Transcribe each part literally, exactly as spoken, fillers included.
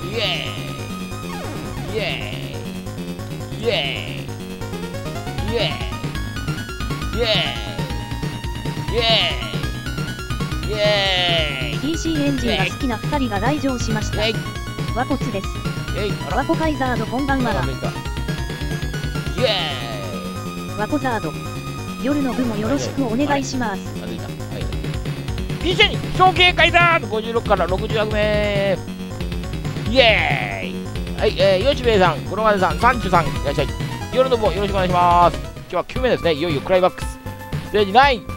イエーイイエーイイエーイイエーイイエーイイエーイイエーイピーシー エンジンが好きなふたりが来場しました。和骨です。和骨カイザードこんばんは。 イエーイ和骨ザード。夜の部もよろしくお願いします。 ピーシー に小警戒だーごじゅうろくからろくじゅうわくめイエーイはい、えー、よしべいさん、黒金さん、サンチュさん、いらっしゃい。夜の部もよろしくお願いします。今日はきゅうめですね。いよいよクライマックス。ステージナイン。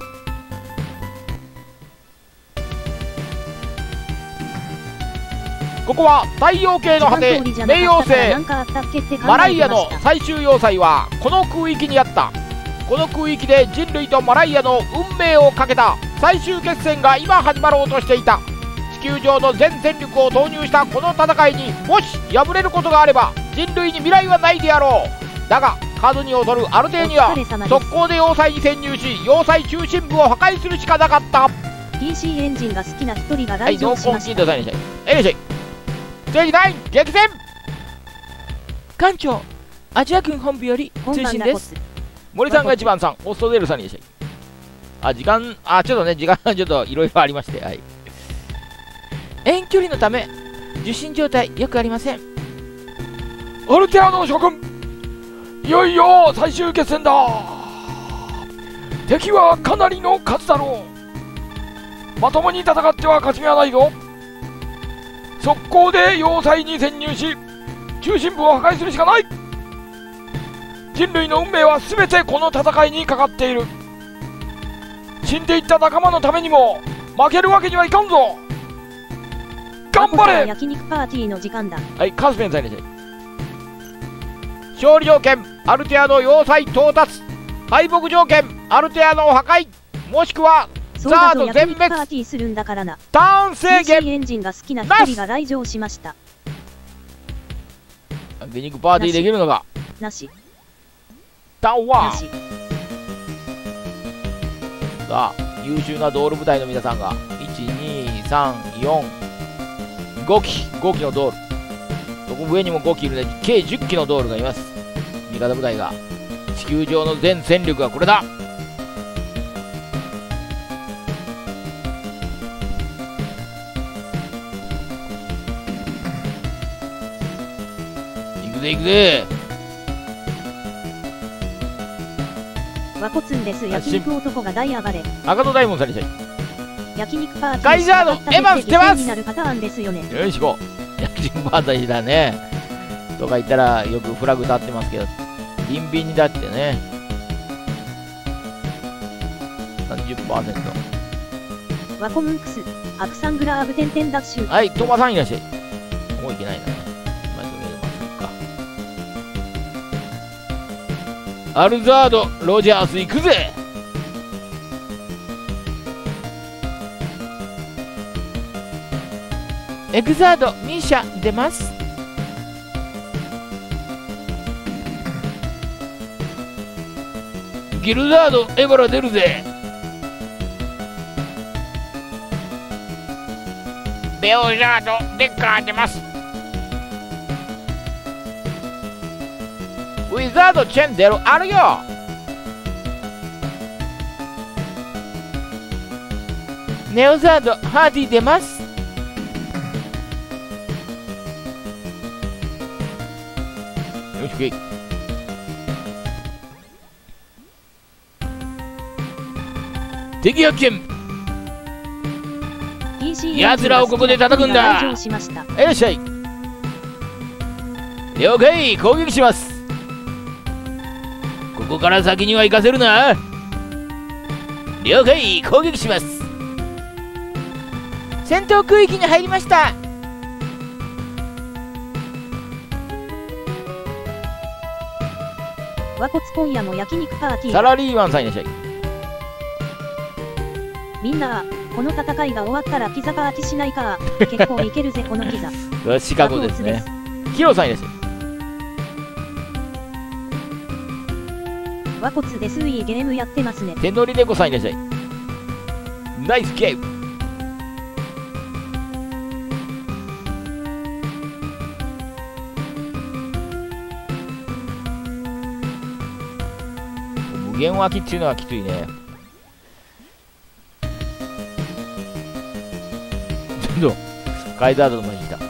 ここは太陽系の果て、冥王星マライアの最終要塞はこの空域にあった。この空域で人類とマライアの運命をかけた最終決戦が今始まろうとしていた。地球上の全戦力を投入したこの戦いにもし敗れることがあれば人類に未来はないであろう。だが数に劣るアルテーニア、速攻で要塞に潜入し要塞中心部を破壊するしかなかった。 ピーシー エンジンが好きなひとりが来場しました。 はい、ノーコンキントさんにしゃい。えいらっしゃい。ステージナイン激戦。 艦長、アジア軍本部より通信です。 森さんがいちばんさん、オストデールさんにいらっしゃい。あ、時間、あ、ちょっとね、時間ちょっといろいろありまして、はい。 遠距離のため、受信状態よくありません。 アルテアノ諸君、いよいよ最終決戦だ。敵はかなりの数だろう。まともに戦っては勝ち目はないぞ。速攻で要塞に潜入し中心部を破壊するしかない。人類の運命は全てこの戦いにかかっている。死んでいった仲間のためにも負けるわけにはいかんぞ。頑張れ。 焼肉パーティーの時間だ。 はい、カスペンさんにしゃい。勝利条件アルテアの要塞到達、敗北条件アルテアの破壊もしくはザード全滅。 パーティーするんだからな。 ターン制限。 ピーシー エンジンが好きなひとりが来場しました。 焼肉パーティーできるのか。 なし。 ターンワン。 なし。 さあ優秀なドール部隊の皆さんがいちにさんよんごきごきのドール、そこ上にもごきいるので計じゅっきのドールがいます。味方部隊が地球上の全戦力はこれだ。行くぜ行くぜ。 和骨んです。焼肉男が大上がれ。 赤戸大門さんにしゃい。 焼肉パーティーガイザードエマン捨てます。 になるパターンですよね。 よし行こう。焼肉パーティーだねとか言ったらよくフラグ立ってますけど、ビンビンに立ってね さんじゅっパーセント。 ワコムンクスアクサングラーブテンテンダッシュ。 はい、トマさんいらっしゃい。もういけないな。まあ、それでまあ、アルザードロジャース行くぜ。 エグザードミーシャ出ます。 ギルザードエバラ出るぜ。ベオザードデッカー出ます。ウィザードチェン出るあるよ。 ネオザードハーディ出ます。 よし、OK。敵発見。奴らをここで叩くんだ。いらっしゃい。了解、攻撃します。ここから先には行かせるな。了解、攻撃します。 戦闘区域に入りました。 和骨今夜も焼肉パーティー。 サラリーマンさんいらっしゃい。 みんなこの戦いが終わったらピザパーティーしないか。結構いけるぜこのピザ。 シカゴですね。ヒロさんいらっしゃい。 和骨です。いいゲームやってますね。 手乗り猫さんいらっしゃい。ナイスゲーム。 弦脇っていうのはきついね。ちょっとカイザードの前に来た。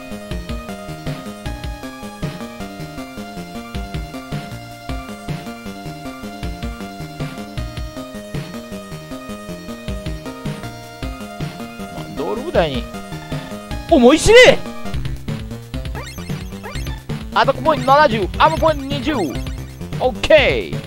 ドール部隊に思い知れ。アタックポイントななじゅう、アームポイントにじゅう。オッケー。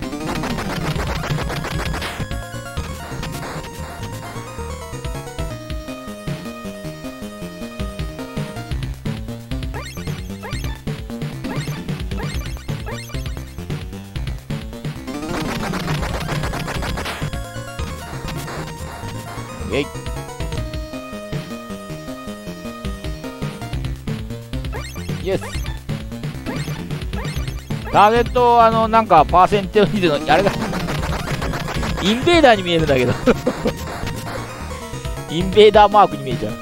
イェイ。イエス。ターゲット、あの、なんか、パーセンテージでの、あれが、インベーダーに見えるんだけど。インベーダーマークに見えちゃう。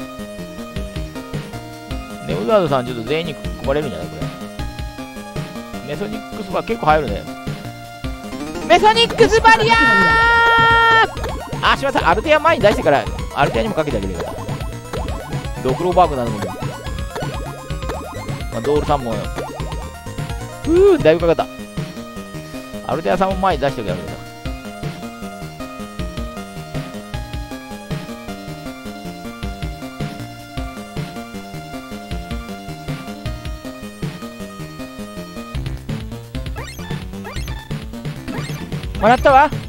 ネオザードさん、ちょっと全員に組まれるんじゃないこれ。メソニックスバー結構入るね。メソニックスバリアー。あ、しまった。アルテア前に出してから、アルテアにもかけてあげるよ。ドクロバーグなのも。まあ、ドールさんも。うー、だいぶかかった。アルテアさんも前に出しておけばやめた。もらったわ。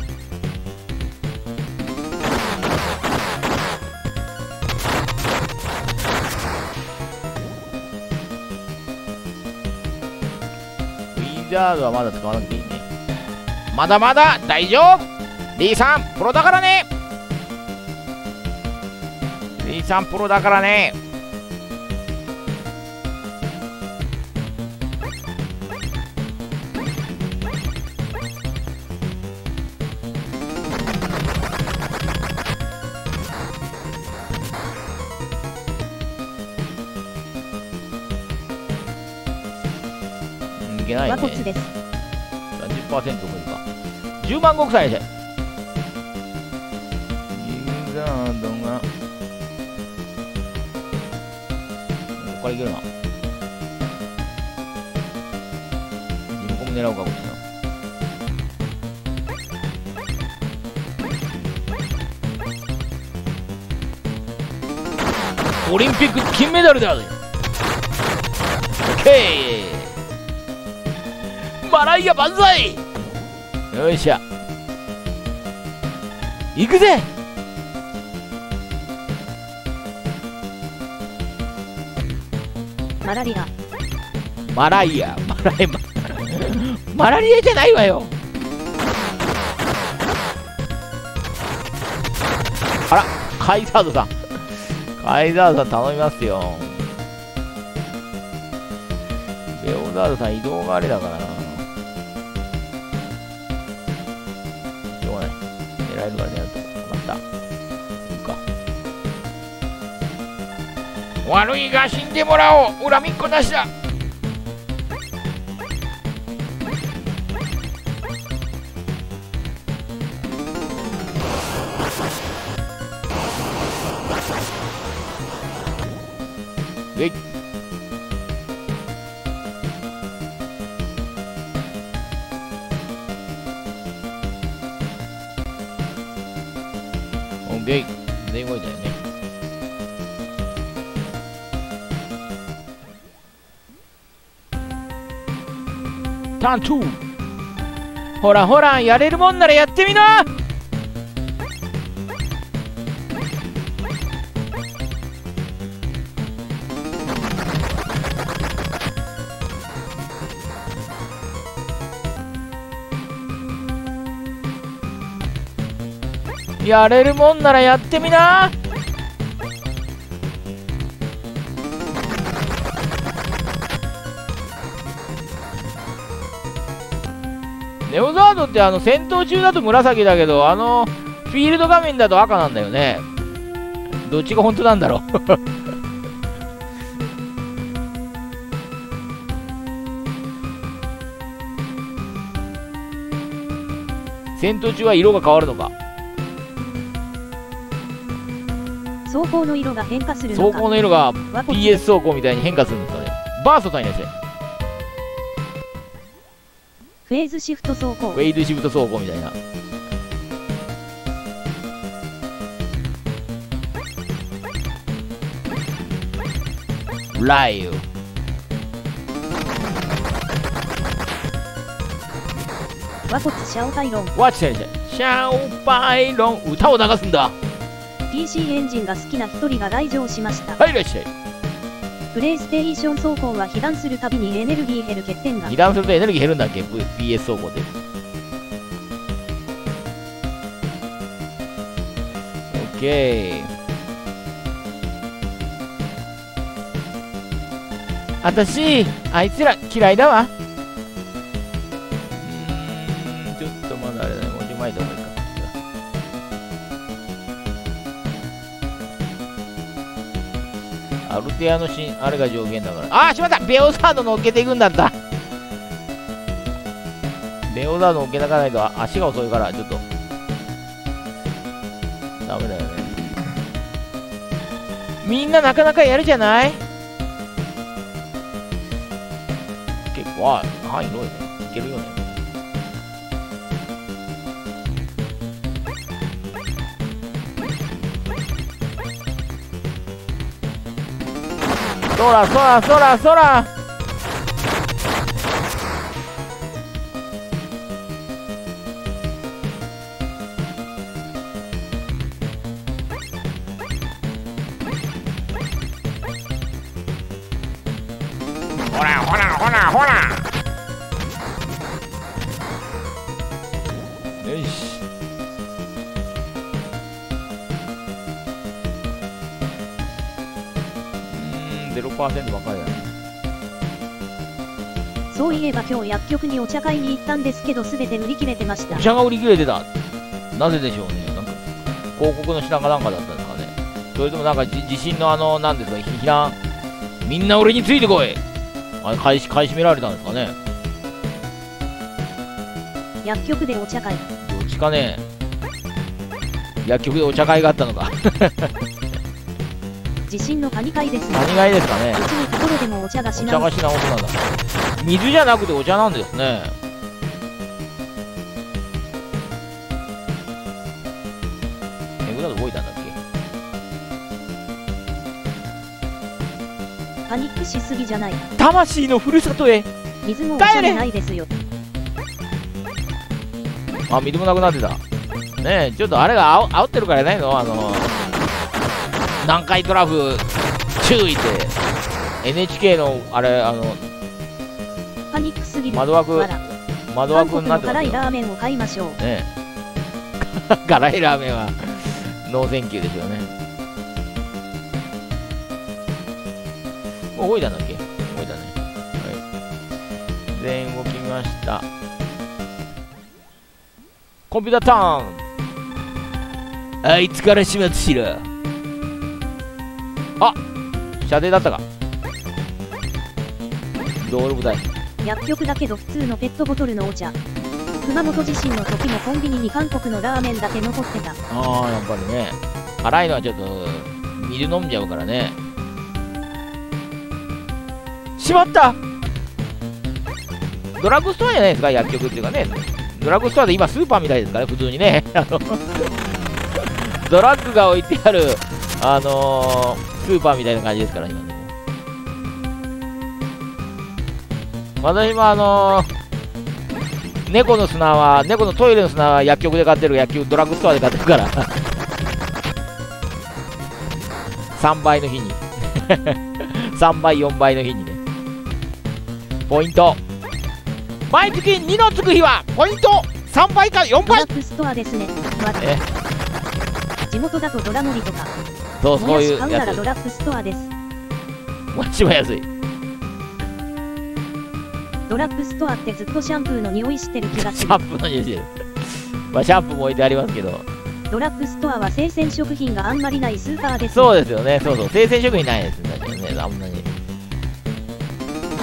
ウィザードはまだ使わなくていいね。まだまだ大丈夫。リーさんプロだからね。リーさんプロだからね。いけないね。さんじゅっパーセント 超えるか。じゅうまん国債でユーザードがここからいけるな。自分も狙おうかこっちな。オリンピック金メダルだぜ。オッケー。マライア万歳。よいしょ。行くぜ。 マラリア。 マライア。マライア。マラリアじゃないわよ。あら、カイザードさん。カイザードさん頼みますよ。レオザードさん移動があれだからな。狙えるから狙うとまたいいか。悪いが死んでもらおう。恨みっこなしだ。えい。で、全員動いたよね。ターンツー。ほらほら、やれるもんならやってみな。やれるもんならやってみな。ネオザードってあの戦闘中だと紫だけど、あのフィールド画面だと赤なんだよね。どっちが本当なんだろう。 戦闘中は色が変わるのか。 装甲の色が変化するのか。 装甲の色が ピーエス 装甲みたいに変化するんですかね。バーストさんいらっしゃい。 フェーズシフト装甲。 フェイドシフト装甲みたいな。ライオ。 和骨シャオパイロン。 ワッチ先生。シャオパイロン。歌を流すんだ。 ピーシー エンジンが好きな一人が来場しました。 はい、いらっしゃい。 プレイステーション走行は被弾するたびにエネルギー減る欠点が。 被弾するとエネルギー減るんだっけ ピーエス 走行で。オッケー。あたし、あいつら嫌いだわ。うーん、ちょっとまだあれだね。もうちょい前でもいいか。アルテアのシーン、あれが上限だから。あー、しまった、ベオザード乗っけていくんだった。ベオザード乗っけなかないと足が遅いから、ちょっと。ダメだよね。みんななかなかやるじゃない？結構、あ、範囲広いね。いけるよね。そらそらそらそら。ほらほらほらほら。よし。ゼロパーセント ばっかりだね。 そういえば今日薬局にお茶買いに行ったんですけど、すべて売り切れてました。 お茶が売り切れてた。なぜでしょうね。なんか広告の品かなんかだったんですかね。それともなんか地震のあのなんですか、避難、みんな俺についてこい、あれ買い買い占められたんですかね。 薬局でお茶会。 どっちかね。薬局でお茶会があったのか。 地震のカニ会ですね。 カニ会ですかね。 うちのところでもお茶が品お茶が品物なんだ。水じゃなくてお茶なんですね。え、これだと動いたんだっけ。パニックしすぎじゃない。 魂のふるさとへ。 水もお茶じゃないですよ。 あ、水もなくなってた。ねえ、ちょっとあれがあお煽ってるからないの、あの南海トラフ注意って エヌエイチケー のあれ、あのパニックすぎる。 窓枠窓枠になってますよ。 辛いラーメンを買いましょう。 ねえ辛いラーメンはノーセンキューですよね。もう動いたんだっけ。動いたね。はい、全員動きました。コンピューターターン。あいつから始末しろ。あ、射程だったか。道路部隊。 薬局だけど普通のペットボトルのお茶。熊本地震の時もコンビニに韓国のラーメンだけ残ってた。 ああ、やっぱりね。辛いのはちょっと水飲んじゃうからね。 しまった。 ドラッグストアじゃないですか、薬局っていうかね。ドラッグストアで今スーパーみたいですからね、普通にね。あのドラッグが置いてある、あのー、スーパーみたいな感じですから、今ね。私もあのー、猫の砂は、猫のトイレの砂は薬局で買ってる、薬局、ドラッグストアで買ってるから。さんばいの日に。さんばい、よんばいの日にね。ポイント。毎月にのつく日はポイントさんばいかよんばい。 ドラッグストアですね。 え地元だとドラ盛りとか。 そう、そういうもやし買うなやつ。 らドラッグストアです。 もやしは安い。 ドラッグストアってずっとシャンプーの匂いしてる気がする。 シャンプーの匂いしてる。まあシャンプーも置いてありますけど。 ドラッグストアは生鮮食品があんまりないスーパーです、ね。 そうですよね。そうそう。生鮮食品ないですね。あんなに。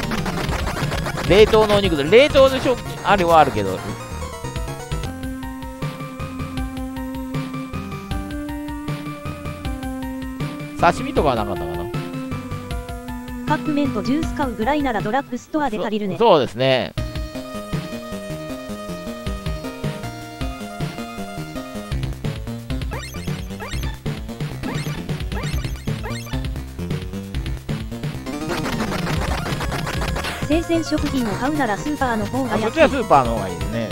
冷凍のお肉で、冷凍の食あれはあるけど、 刺身とかはなかったかな。 カップ麺とジュース買うぐらいならドラッグストアで借りるね。 そそうですね。 生鮮食品を買うならスーパーの方が安い。 そっちはスーパーの方がいいですね。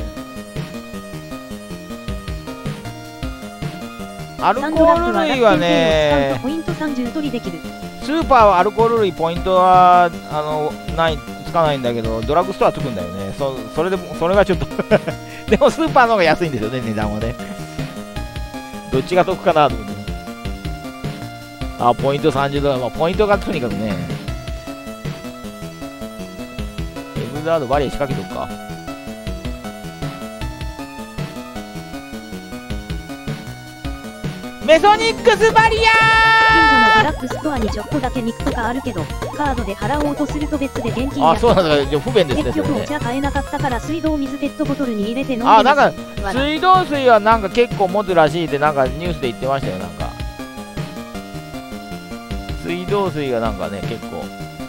アルコール類はね、 ポイントさんじゅう取りできる。 スーパーはアルコール類ポイントはあのないつかないんだけど、ドラッグストアつくんだよね。そそれでもそれがちょっとでもスーパーの方が安いんですよね、値段はね。どっちが得かなと思って。あ、ポイントさんじゅうドル、まあ、ポイントがとにかくね。エグザードバリア仕掛けとくか。メソニックスバリア近所のドラッグストアにちょっとだけ肉とかあるけど、カードで払おうとすると別で現金や。 あ、そうなんだ。じゃ不便ですね。 結局お茶買えなかったから水道水ペットボトルに入れて飲んであ、なんか水道水はなんか結構持つらしいってなんかニュースで言ってましたよ。なんか水道水がなんかね結構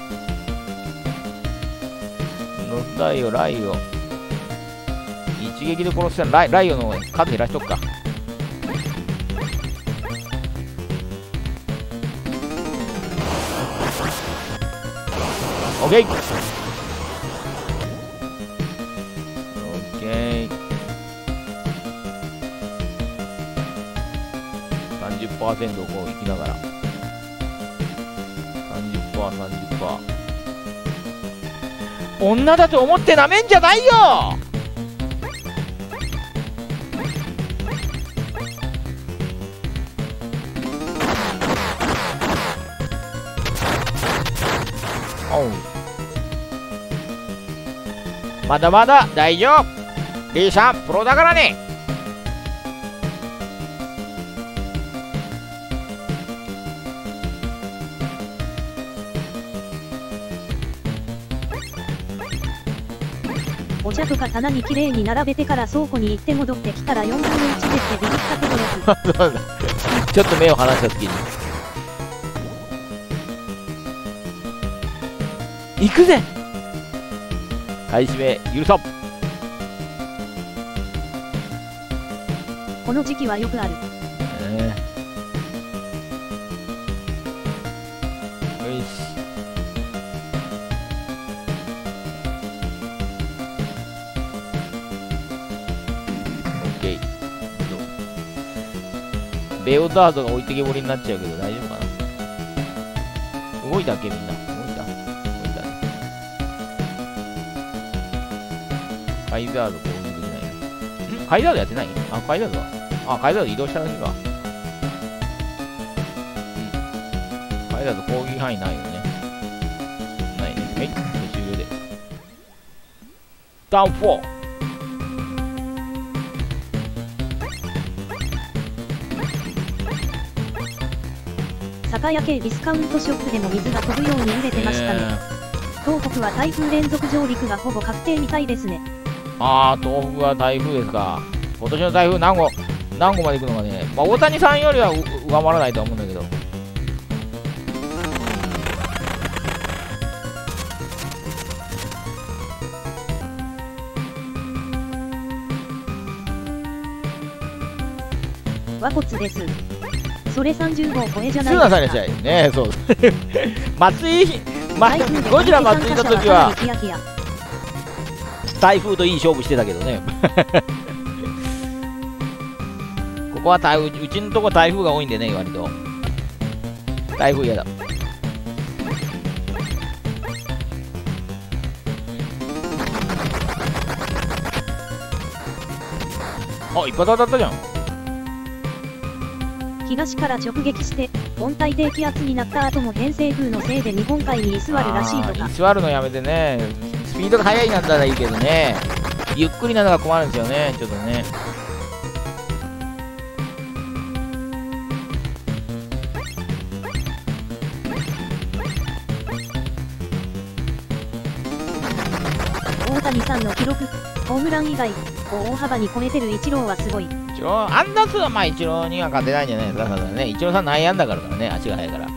ノスライオライオ一撃で殺したらライライオの数減らしとくか。オッケーオッケー さんじゅっパーセント をこういきながら さんじゅっパーセント、さんじゅっパーセント 女だと思ってなめんじゃないよ。おう、まだまだ大丈夫。リーさんプロだからね。 お茶とか棚にきれいに並べてから倉庫に行って戻ってきたらよんぶんのいちですってビビったけどちょっと目を離した時に行くぜ。買い占め許さん。 この時期はよくある。 えー、よし。オッケー。ベオダードが置いてけぼりになっちゃうけど大丈夫かな。動いたっけみんな。カイザード攻撃できない。んカイザードやってない？あ、カイザードは。あ、カイザード移動しただけか。うん。カイザード攻撃範囲ないよね。ないね。はい。終了で。ダウンフォー。 酒屋系ディスカウントショップでも水が飛ぶように売れてましたね。東北は台風連続上陸がほぼ確定みたいですね。 あー、東北は台風ですか。今年の台風何号、何号まで行くのかね。まあ、大谷さんよりは上回らないとは思うんだけど。 和骨です。それさんじゅうごう超えじゃないですか。 スーナさんでしたよね。そう松井、ま、ゴジラ松井の時は台風といい勝負してたけどねここは台風、うちのとこ台風が多いんでね、割と台風嫌だ。あ、一発当たったじゃん。 東から直撃して温帯低気圧になった後も偏西風のせいで日本海に居座るらしいとか。 居座るのやめてね。スピードが速いなんだらいいけどね、ゆっくりなのが困るんですよね、ちょっとね。 大谷さんの記録、ホームラン以外を大幅に超えてるイチローはすごい。 一郎、安打数はまあ一郎には勝てないんじゃないですか、さすがにね。一郎さん内野安打からからね、足が速いから。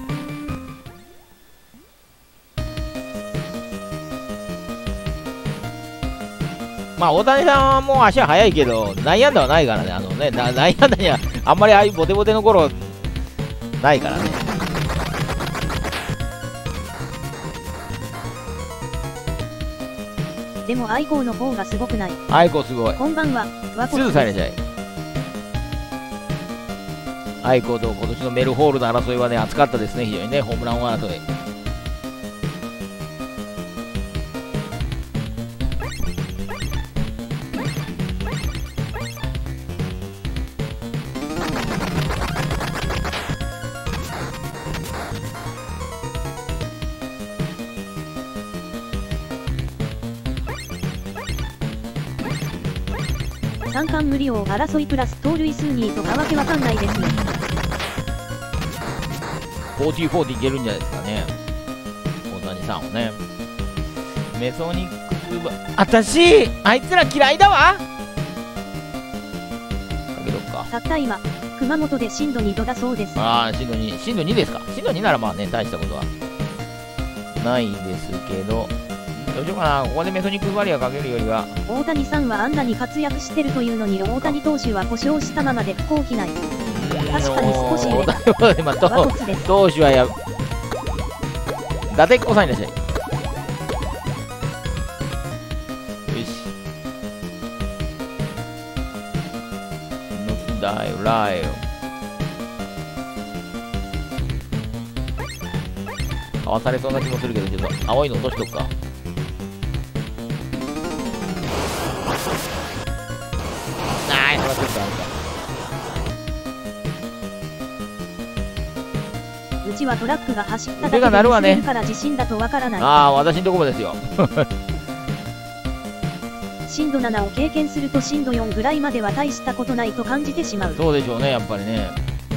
まあ大谷さんはもう足は速いけど、内野安打はないからね、あのね、内野安打にはあんまりああいうボテボテの頃ないからね。 でも愛好の方がすごくない。 愛子すごい。 こんばんは。 すぐされちゃい。愛子と今年のメルホールの争いはね、熱かったですね、非常にね、ホームラン王争い。 三冠無利王争いプラス盗塁数にとかわけわかんないですね。 フォーティーフォーティーいけるんじゃないですかね、大谷さんをね。メソニックスーバー、あたしあいつら嫌いだわ。かけとくか。 たった今熊本で震度にどだそうです。 ああ、震度に、震度にですか。震度にならまあね、大したことはないですけど、どうしようかな。ここでメソニックバリアかけるよりは。 大谷さんはあんなに活躍してるというのに、大谷投手は故障したままで不幸避難。確かに少し揺れた。 今と投手はや伊達っ子さんいらっしゃい。よし、ノスダイライオかわされそうな気もするけど、ちょっと青いの落としとくか。あー、話しとくか。 うちはトラックが走っただ腕が鳴るわね。 けでから地震だとわからない。 ああ、私のとこもですよ。 震度ななを経験すると震度よんぐらいまでは大したことないと感じてしまう。 そうでしょうね、やっぱりね。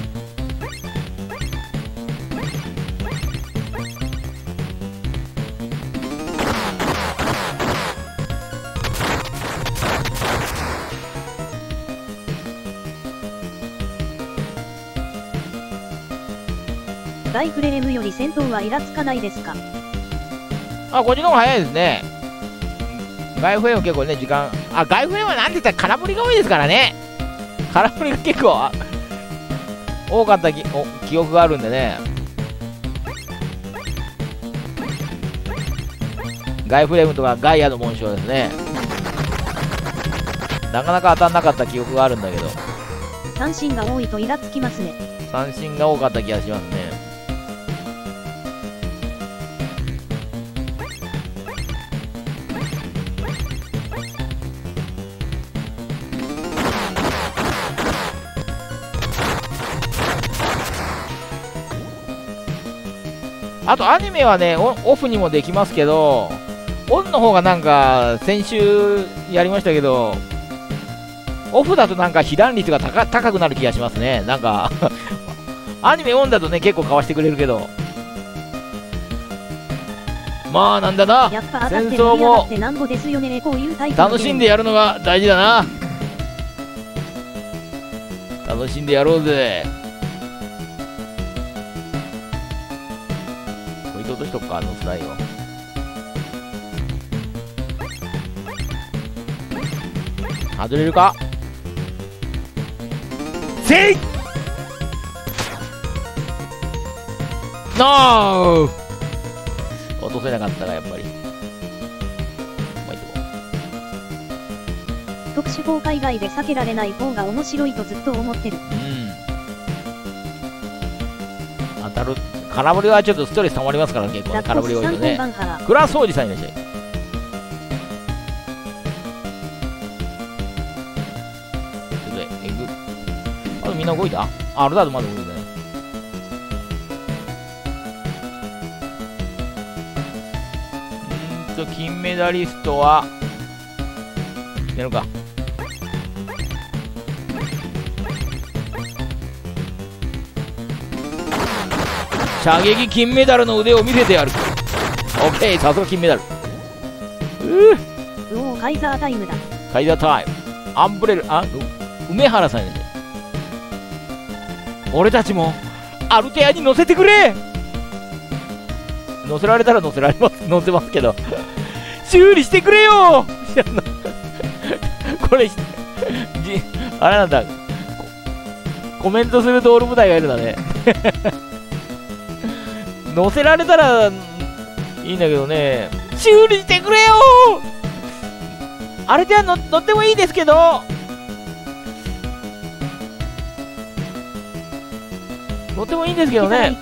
ガイフレームより戦闘はイラつかないですか。 あ、こっちの方が早いですね。ガイフレーム結構ね、時間。あ、ガイフレームはなんて言ったら空振りが多いですからね。空振りが結構多かったきお記憶があるんでね。ガイフレームとかガイアの紋章ですね。なかなか当たんなかった記憶があるんだけど。 三振が多いとイラつきますね。 三振が多かった気がしますね。あとアニメはね、オフにもできますけど、オンの方がなんか先週やりましたけど、オフだとなんか被弾率が 高, 高くなる気がしますね。なんかアニメオンだとね結構かわしてくれるけど、まあなんだな、戦争も楽しんでやるのが大事だな。楽しんでやろうぜ。こいつ落としとくか、あのスライを。外れるか。せいノー、落とせなかったがやっぱり。まあいいとこ。 特殊効果以外で避けられない方が面白いとずっと思ってる。 うん、当たる空振りはちょっとストレス溜まりますから結構ね。空振り多いとね。倉掃除さんいらっしゃい。あとみんな動いた？あ、アルダードまだ動いてない。うーんと、金メダリストは、やるか。射撃金メダルの腕を見せてやる。オッケー、さすが金メダル。ううおー、カイザータイムだ。 カイザータイム。アンブレル、あ、 梅原さんやね。俺たちもアルテアに乗せてくれ。乗せられたら乗せられます、乗せますけど修理してくれよこれじあれなんだ、コメントするドール部隊がいるんだね乗せられたらいいんだけどね。修理してくれよ。あれでは乗ってもいいですけど、乗ってもいいんですけどね。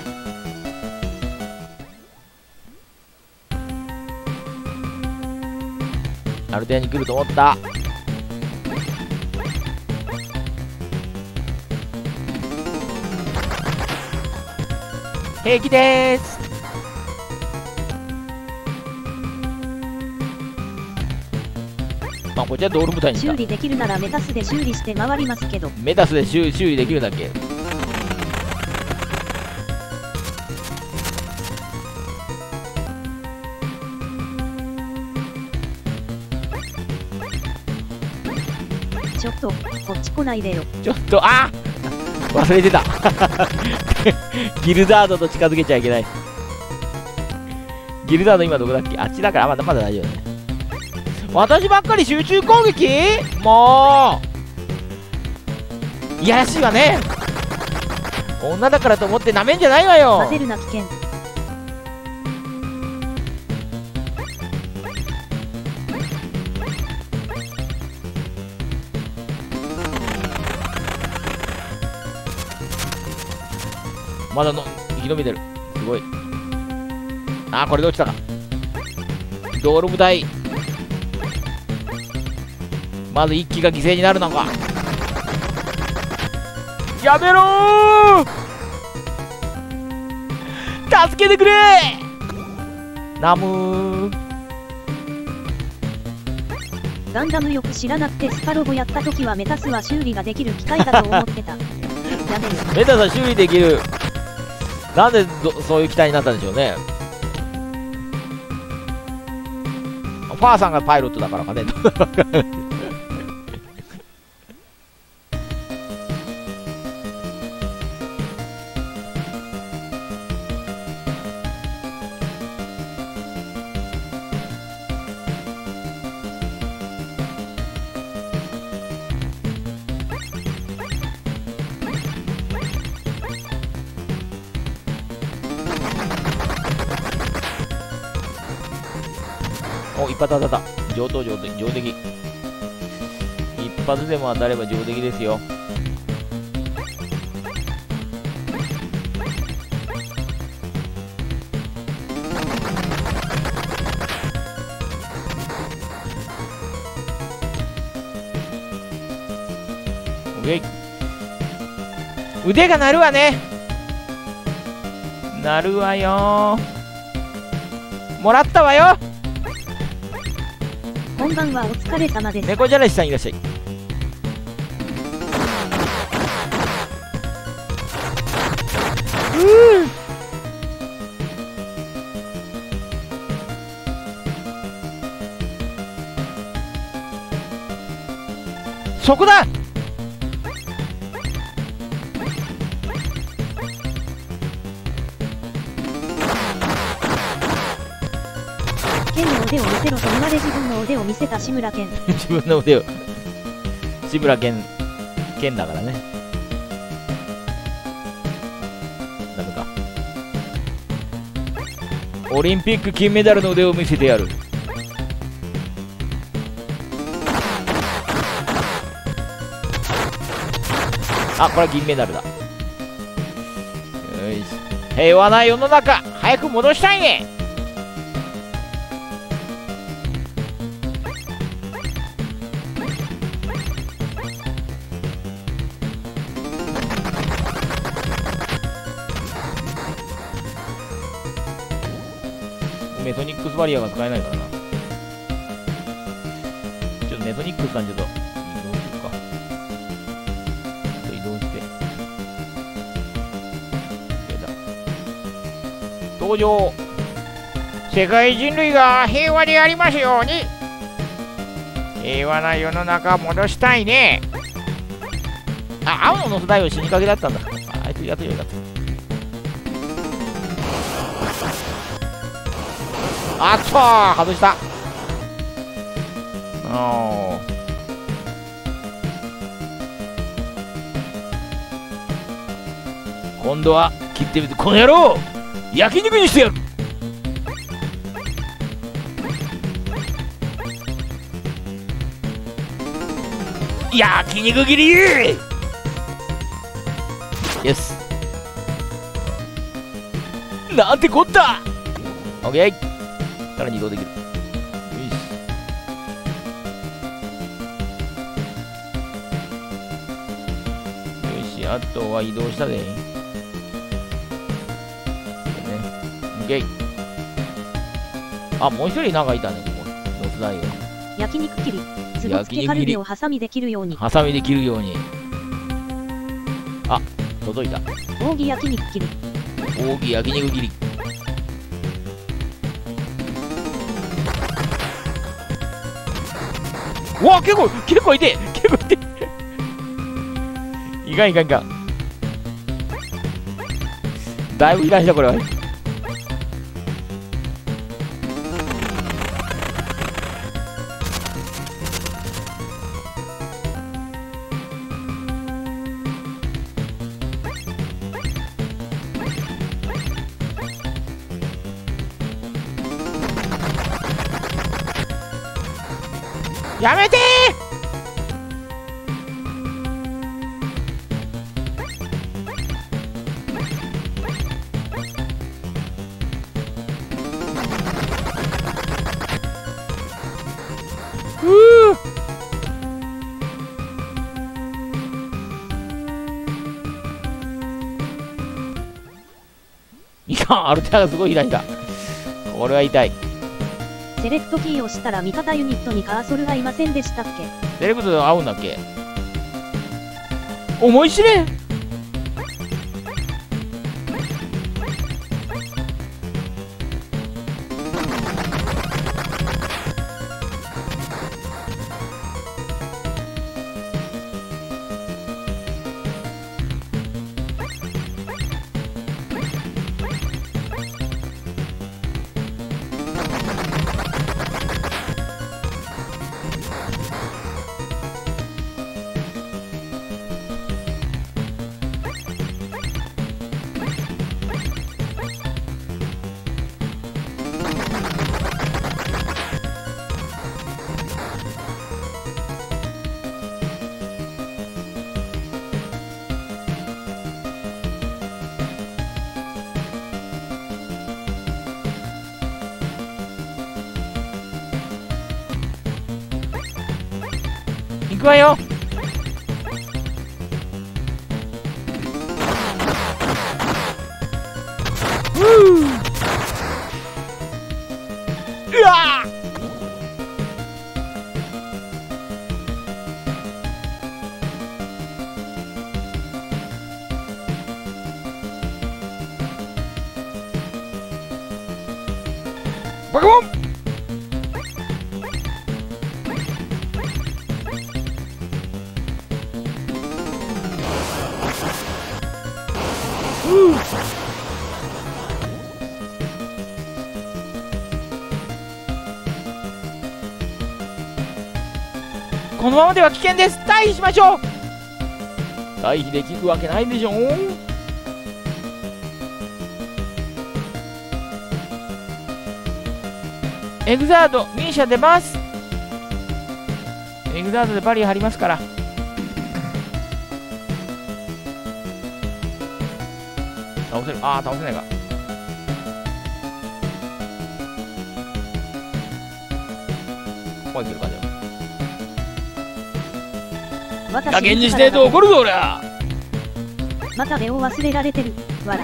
アルテアに来ると思った。平気でーす。まあこちらドール部隊に来た。 修理できるならメタスで修理して回りますけど。 メタスで修修理できるだけ。 ちょっとこっち来ないでよ。 ちょっとあ忘れてたギルダードと近づけちゃいけない。ギルダード今どこだっけ。あっちだからまだまだ大丈夫ね。私ばっかり集中攻撃。もういやらしいわね。女だからと思ってなめんじゃないわよ。 混ぜるな危険。 まだの生き延びてる。すごい。あーこれで落ちたか。道路部隊まず一機が犠牲になるのか。やめろー、助けてくれー。ナムー。 ガンダムよく知らなくてスパロボやった時はメタスは修理ができる機械だと思ってた。やめる。 メタスは修理できる。なんでそういう機体になったんでしょうね。ファーさんがパイロットだからかねお、一発当たった。上等上等、上出来。一発でも当たれば上出来ですよ。腕が鳴るわね。鳴るわよ。もらったわよ。 こんばんは、お疲れ様です。 猫じゃらしさんいらっしゃい。うーそこだ。 剣の腕を見せろと言われ自分の腕を見せた志村けん。 自分の腕を志村けんけんだからね。ダメか。オリンピック金メダルの腕を見せてやる。あ、これは銀メダルだ。よし、平和な世の中早く戻したいね。メソニックスバリアが使えないからな。ちょっとメソニックスさんちょっと移動するか。ちょっと移動して。登場。世界人類が平和でありますように。平和な世の中戻したいね。 あ、青のノス大王死にかけだったんだ。あ、あいつやってよかった。あっとー外した。おー今度は切ってみて、この野郎焼肉にしてやる。焼肉切りよし、なんてこった。オッケー、さらに移動できる。よしよし、あとは移動したで。あ、もう一人なんかいたね、ここ。ノス大王。 焼肉切り。つぼつけカルビをハサミで切るように。 ハサミで切るように。あ、届いた。 扇焼肉切り。 扇焼肉切り。うわ、結構、結構いて結構いていかんいかんいかん。だいぶいらんした、これは。やめてー。ふう。いかん、アルテアがすごい開いた。これは痛い。 セレクトキーをしたら味方ユニットにカーソルはいませんでしたっけ？ セレクトで合うんだっけ？ 思い知れ。行くわよ。うわー。 バカモン。 このままでは危険です。退避しましょう。 退避できるわけないでしょ。 エグザードミーシャ出ます。エグザードでバリア張りますから。 倒せる。ああ、倒せないか。ここいけるか。でも加減にしねえと怒るぞ俺は。 また目を忘れられてる。わら。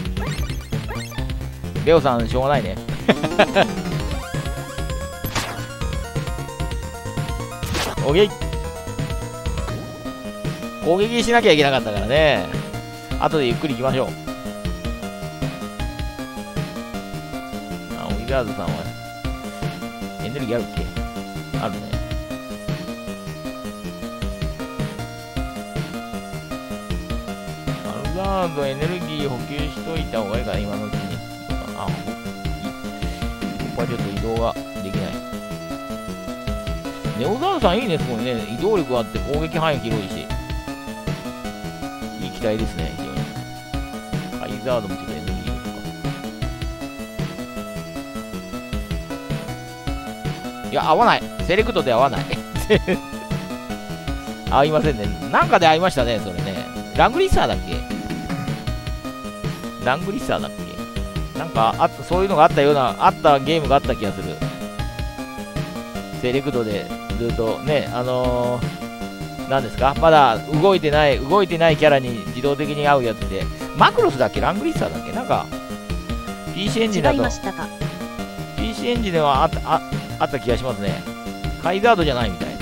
レオさんしょうがないね。オッケー。攻撃しなきゃいけなかったからね。後でゆっくり行きましょう。あ、オギガードさんはエネルギーあるっけ？あるね。 ザードエネルギー補給しといた方がいいかな、今のうちに。あ、ここはちょっと移動ができない。ネオザードさんいいね、すごいね。移動力があって攻撃範囲広いし。いい機体ですね、非常に。カイザードもちょっとエネルギーとか。いや、合わない。セレクトで合わない。合いませんね。なんかで合いましたね、それね。ラングリッサーだっけラングリッサーだっけなんかあった、そういうのがあったような、あったゲームがあった気がする。セレクトでずっとね、あのー、なんですかまだ動いてない、動いてないキャラに自動的に合うやつで、マクロスだっけラングリッサーだっけなんか、ピーシー エンジンだと、 違いましたか。 ピーシー エンジンではあった、あ、あった気がしますね。カイザードじゃないみたい。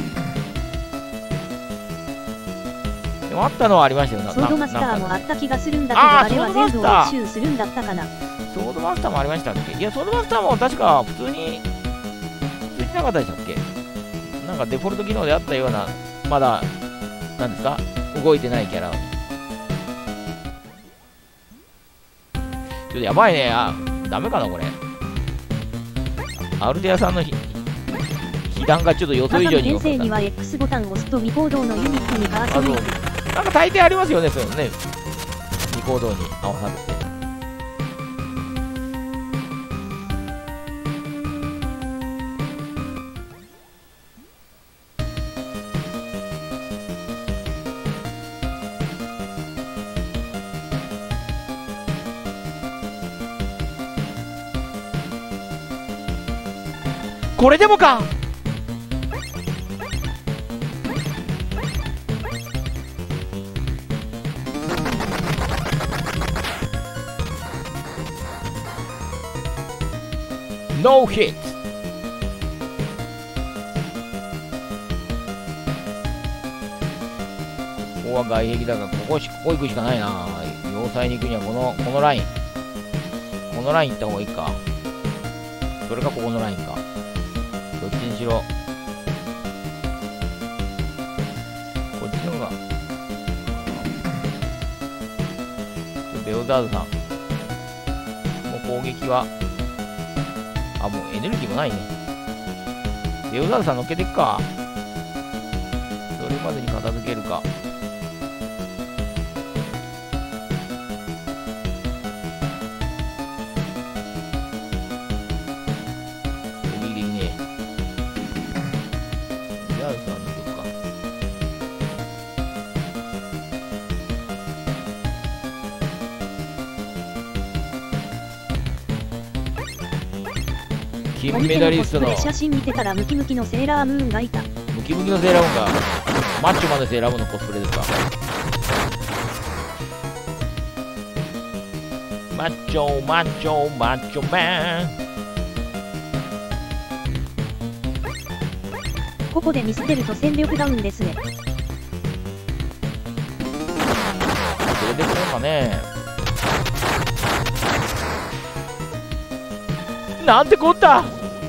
でもあったのはありましたよ。 ソードマスターもあった気がするんだけど、あれは全部を一周するんだったかな。 ソードマスターもありましたっけいや、ソードマスターも確か普通に、普通になかったでしたっけなんかデフォルト機能であったような、まだ、なんですか動いてないキャラ。ちょっとやばいね。あ、ダメかな、これ。アルデアさんのひ被弾がちょっと予想以上に先生には X ボタンを押すと未行動のユニットにカートメイク。 なんか大抵ありますよね、そういうのね。未行動に合わさるって。これでもかノーヒット。ここは外壁だが、ここし、ここ行くしかないな。要塞に行くにはこの、このライン。このライン行った方がいいか。それかここのラインか。どっちにしろ。こっちの方が。ベオザードさん。もう攻撃は。あ、もうエネルギーもないね。ベオザードさん乗っけていくか。それまでに片付けるか。攻撃できねえ。ベオザードさん乗っけるか。金メダリストの写真見てたらムキムキのセーラームーンがいた。 ムキムキのセーラームーンがマッチョマンでセーラームーンのコスプレですか。マッチョマッチョマッチョマン。 ここで見捨てると戦力ダウンですね。 それでこうかね。なんてこった。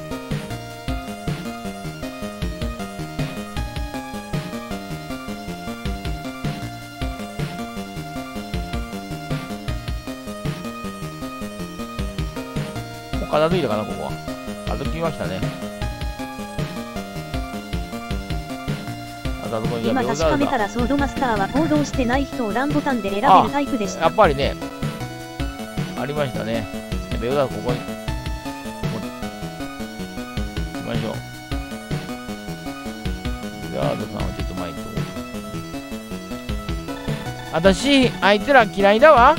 もう片付いたかな、ここは。片付きましたね。あとはどこに。 今確かめたらソードマスターは行動してない人をランボタンで選べるタイプでした。 やっぱりね、ありましたね。ベオダーここに行きましょう。ガードさんはちょっと前にと。私、あいつら嫌いだわ。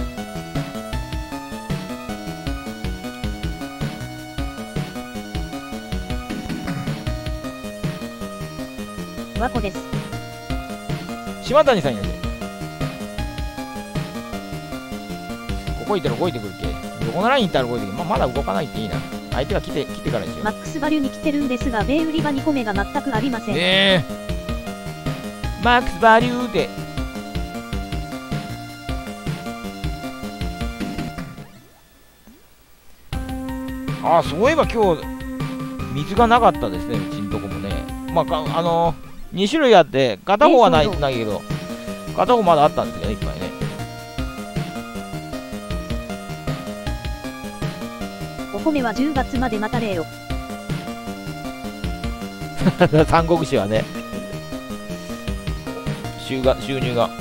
和子です。 島谷さんやで。ここ行ったら動いてくるっけ。どこのライン行ったら動いてくる。まあ、まだ動かないっていいな。相手が来て、来てからにしよう。 マックスバリューに来てるんですが、米売り場に米が全くありません。 ねえ。マックスバリューで。ああ、そういえば今日、水がなかったですね、うちんとこもね。まあ、かあのー、に種類あって、片方はない、ないけど、片方まだあったんですけどね、いっぱいね。 米はじゅうがつまで待たれよ。 三国志はね、収が収入が。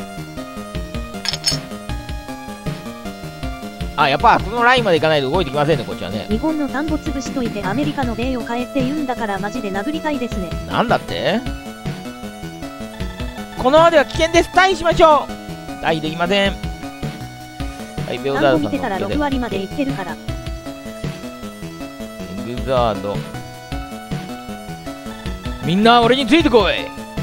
あ、やっぱこのラインまで行かないと動いてきませんね、こっちはね。 日本の田んぼ潰しといてアメリカの米を買えって言うんだからマジで殴りたいですね。 なんだって？このまでは危険です。退避しましょう。退避できません。はい、ベオザードさんの田んぼ見てたらろくわりまで行ってるから。 エグザード。みんな俺についてこい。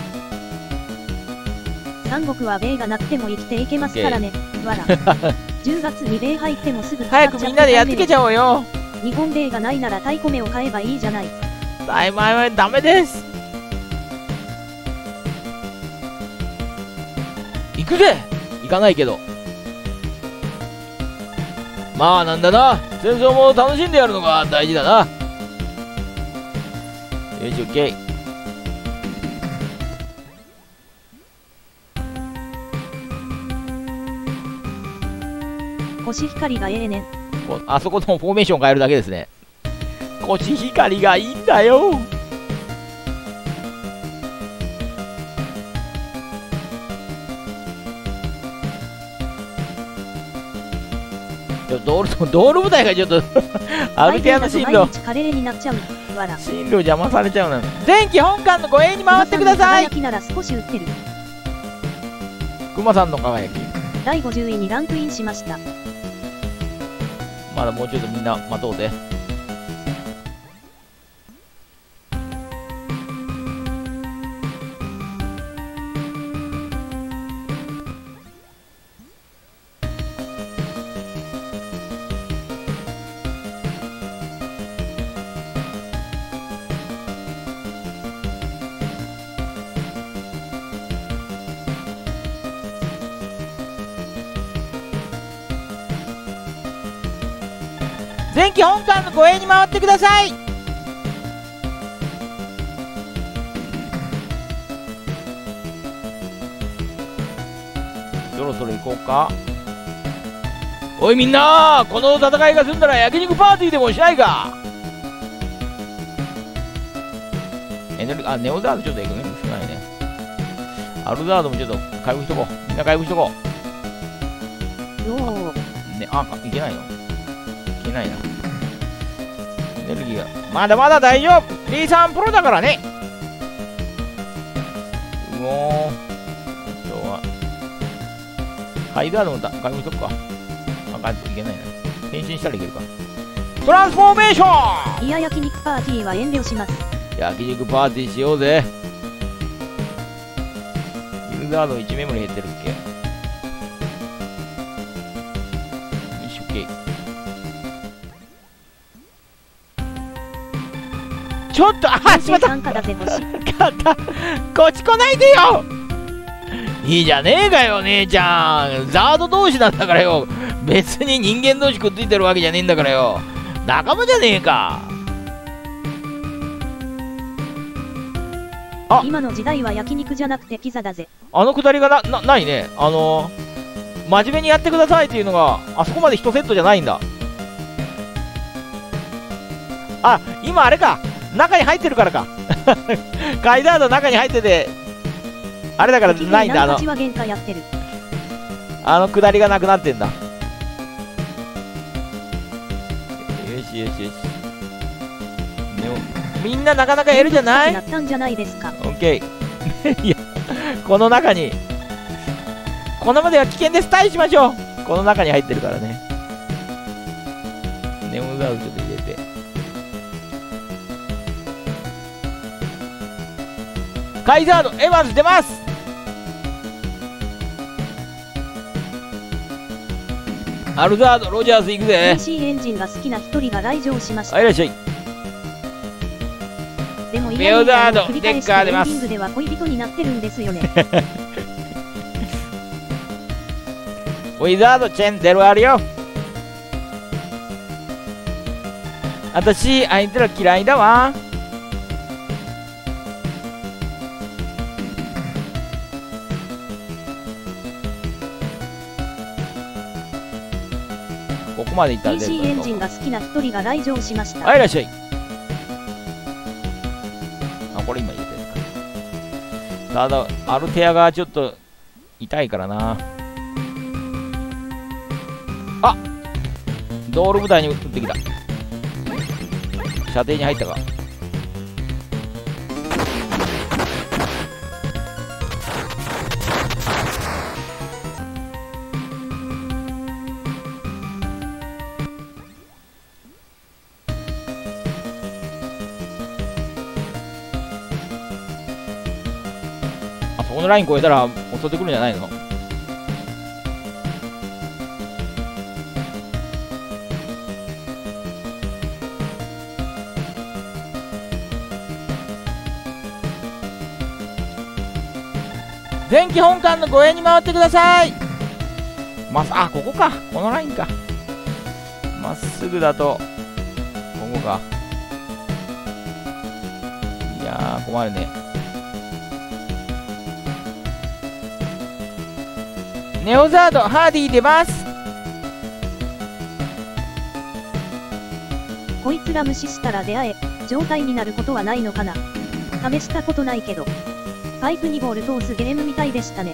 三国は米がなくても生きていけますからね。わら。じゅうがつに米入ってもすぐ早くみんなでやっつけちゃおうよ。 日本米がないならタイ米を買えばいいじゃない。 タイ米はダメです。行くぜ。行かないけど。まあなんだな、戦争も楽しんでやるのが大事だな。よし、オッケー。 コシヒカリがええねん。 あそこのフォーメーション変えるだけですね。コシヒカリがいいんだよ。道路、道路部隊がちょっとアルテアの進路カレーになっちゃう。わら。 進路邪魔されちゃうな。前期本館の護衛に回ってください。 輝きなら少し売ってる。 熊さんの輝きだいごじゅういにランクインしました。 まだもうちょっとみんな待とうぜ。前期本館の護衛に回ってください。そろそろ行こうか。おいみんな、この戦いが済んだら焼肉パーティーでもしないか。エネルあネオザードちょっとエネルギー少ないね。アルザードもちょっと回復しとこう。みんな回復しとこう。おお。 ね、あいけないのいけないな。エネルギーがまだまだ大丈夫。 ビースリー プロだからね。もう今日はハイダードもだ回復しとくか。あかんといけないな。変身したらいけるか。トランスフォーメーション。 いや焼肉パーティーは遠慮します。 焼肉パーティーしようぜ。ユーザードいちメモリ減ってるっけ。よし OK。ちょっと、あ、しまった。こっち来ないでよ。いいじゃねえかよ、姉ちゃん。ザード同士なんだからよ。別に人間同士くっついてるわけじゃねえんだからよ。仲間じゃねえか。 あ、今の時代は焼肉じゃなくてピザだぜ。 あのくだりがな、な、ないね。あのー、真面目にやってくださいっていうのが、あそこまで一セットじゃないんだ。あ、今あれか。中に入ってるからか。ガイダード中に入ってて、あれだからないんだ。あの、あのくだりがなくなってんだ。よしよしよし。でもみんななかなかやるじゃない？ なったんじゃないですか。 オッケー。いや、この中に、このまでは危険です。退避しましょう。この中に入ってるからね。ネオザウちょっと入れて。カイザード、エヴァンズ出ます。アルザード、ロジャーズ行くぜ。 エーシー エンジンが好きな一人が来場しました。 はい、いらっしゃい。 でもベオザード、デッカー出ます。 エンディングでは恋人になってるんですよね。 ウィザード、チェン出るあるよ。私、あいつら嫌いだわ。 ここまでいったらピー出るシー エンジンが好きな一人が来場しました。 はい、いらっしゃい。あ、これ今入れてるか。ただ、アルテアがちょっと痛いからな。あ、道路部隊に撃ってきた。射程に入ったか。あそこのライン越えたら襲ってくるんじゃないの？前期本館の護衛に回ってください。まあ、あ、ここか。このラインか。まっすぐだと、ここか。いやー、困るね。ネオザード、ハーディー出ます。 こいつら無視したら出会え、状態になることはないのかな。試したことないけど。パイプにボール通すゲームみたいでしたね。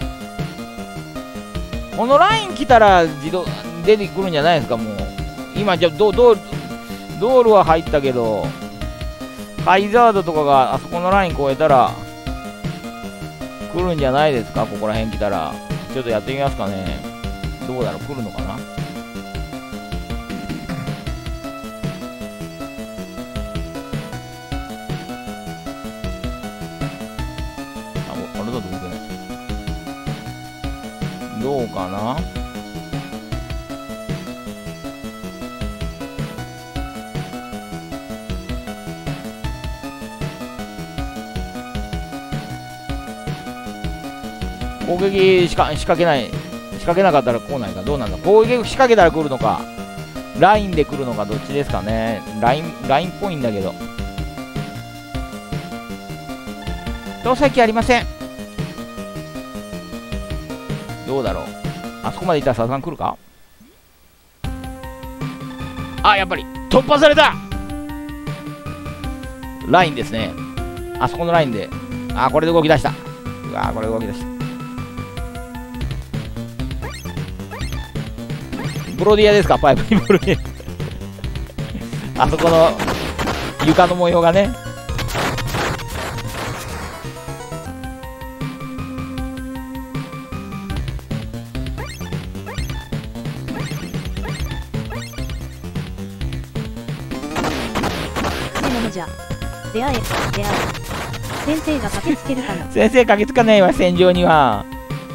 このライン来たら自動出てくるんじゃないですか。もう今じゃどど道路は入ったけど、ハイザードとかがあそこのライン越えたら来るんじゃないですか。ここら辺来たらちょっとやってみますかね。どうだろう、来るのかな。どうかな。攻撃しか仕掛けない、仕掛けなかったら来ないか。どうなんだ。攻撃仕掛けたら来るのか、ラインで来るのか、どっちですかね。ラインラインっぽいんだけど搭載機ありません。どうだろう。あそこまで行ったらさすがに来るか。あ、やっぱり突破された。ラインですね。あそこのラインで。あ、これで動き出した。うわー、これ動き出した。ブロディアですか。パイプにブロディアあそこの床の模様がね。 じゃ出会え出会え。先生が駆けつけるかな。 先生駆けつかないわ、戦場には。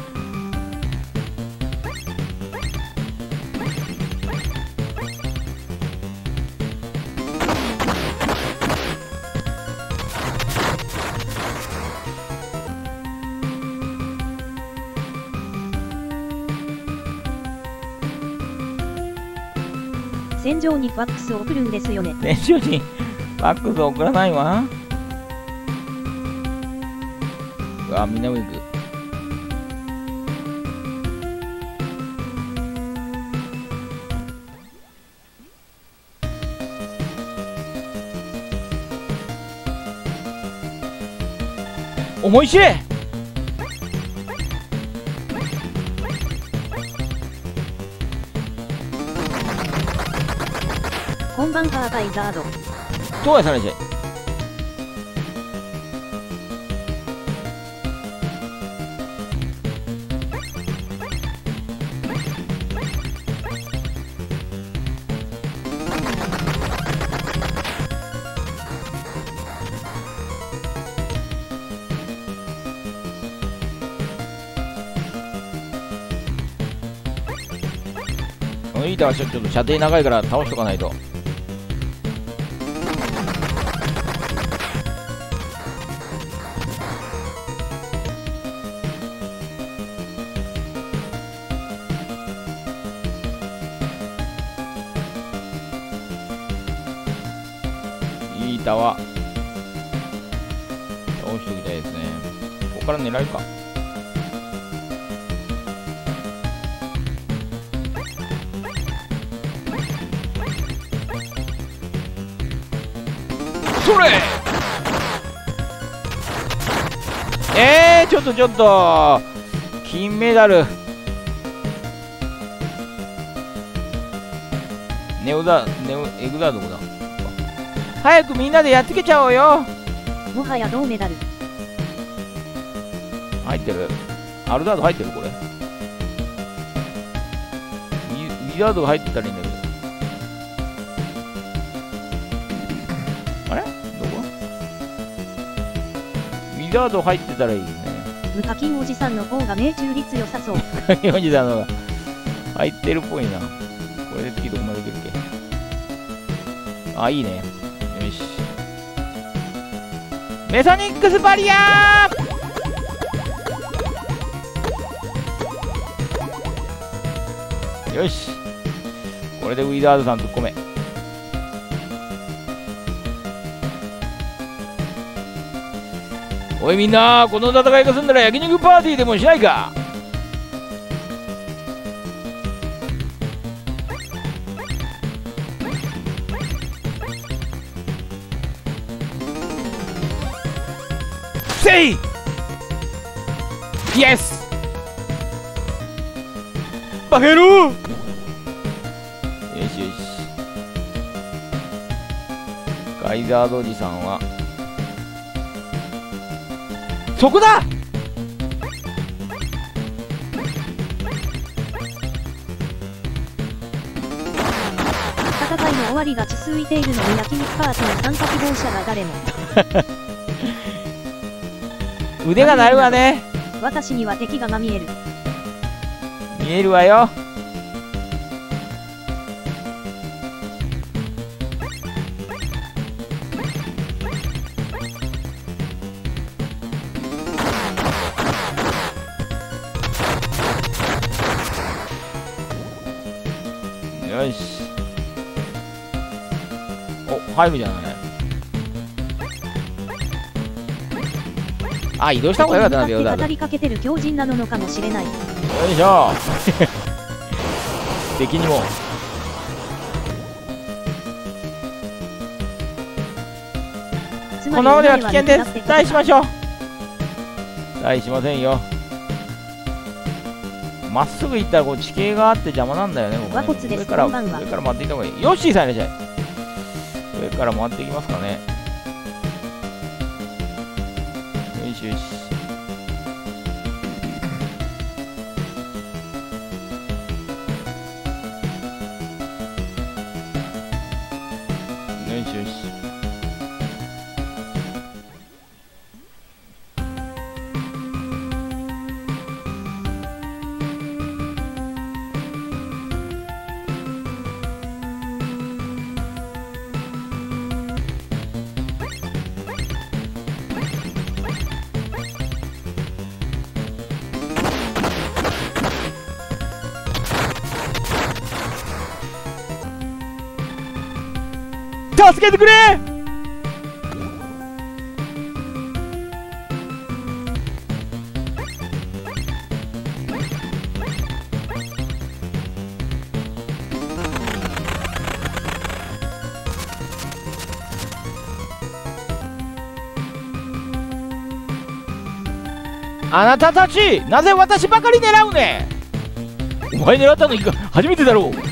戦場にファックスを送るんですよね。 戦場にファックス送らないわ。うわ、みんな上行く。思い知れ。 こんばんは、バイザード。 どうやされちゃい。いいだ、ちょっと射程長いから倒しとかないと。いい板は倒しておきたいですね。ここから狙えるか。 それ。 えー、ちょっとちょっと金メダル。ネオザネオエグザーどこだ。早くみんなでやっつけちゃおうよ。 もはや銅メダル。 入ってる。アルダード入ってる。これウィウィザードが入ってたらいいんだけど。あれどこ。ウィザード入ってたらいいですね。 無課金おじさんの方が命中率良さそう。 おじさんのが入ってるっぽいな。これで次どこまでいけるっけ。あ、いいね。よし。メソニックスバリアー。よし。これでウィザードさん突っ込め。おいみんな、この戦いが済んだら焼肉パーティーでもしないか。せい！イエス！バカ野郎！よしよし。ガイザードおじさんはそこだ！ 戦いの終わりが続いているのに焼肉パーティーの参加希望者が誰も。 腕が鳴るわね。 私には敵が見える。 見えるわよ。よし。お、入るじゃない。あ、移動した方がよかったな、 敵に向かって語りかけてる強靭なのかもしれない。よいしょ。敵にも。このままでは危険です。退避しましょう。退避しませんよ。まっすぐ行ったらこう地形があって邪魔なんだよね。ここね、上から上から回っていった方がいい。ヨッシーさんいらっしゃい。上から回っていきますかね。よしよし。よしよし。助けてくれ。あなたたち、なぜ私ばかり狙うね。お前狙ったの初めてだろう。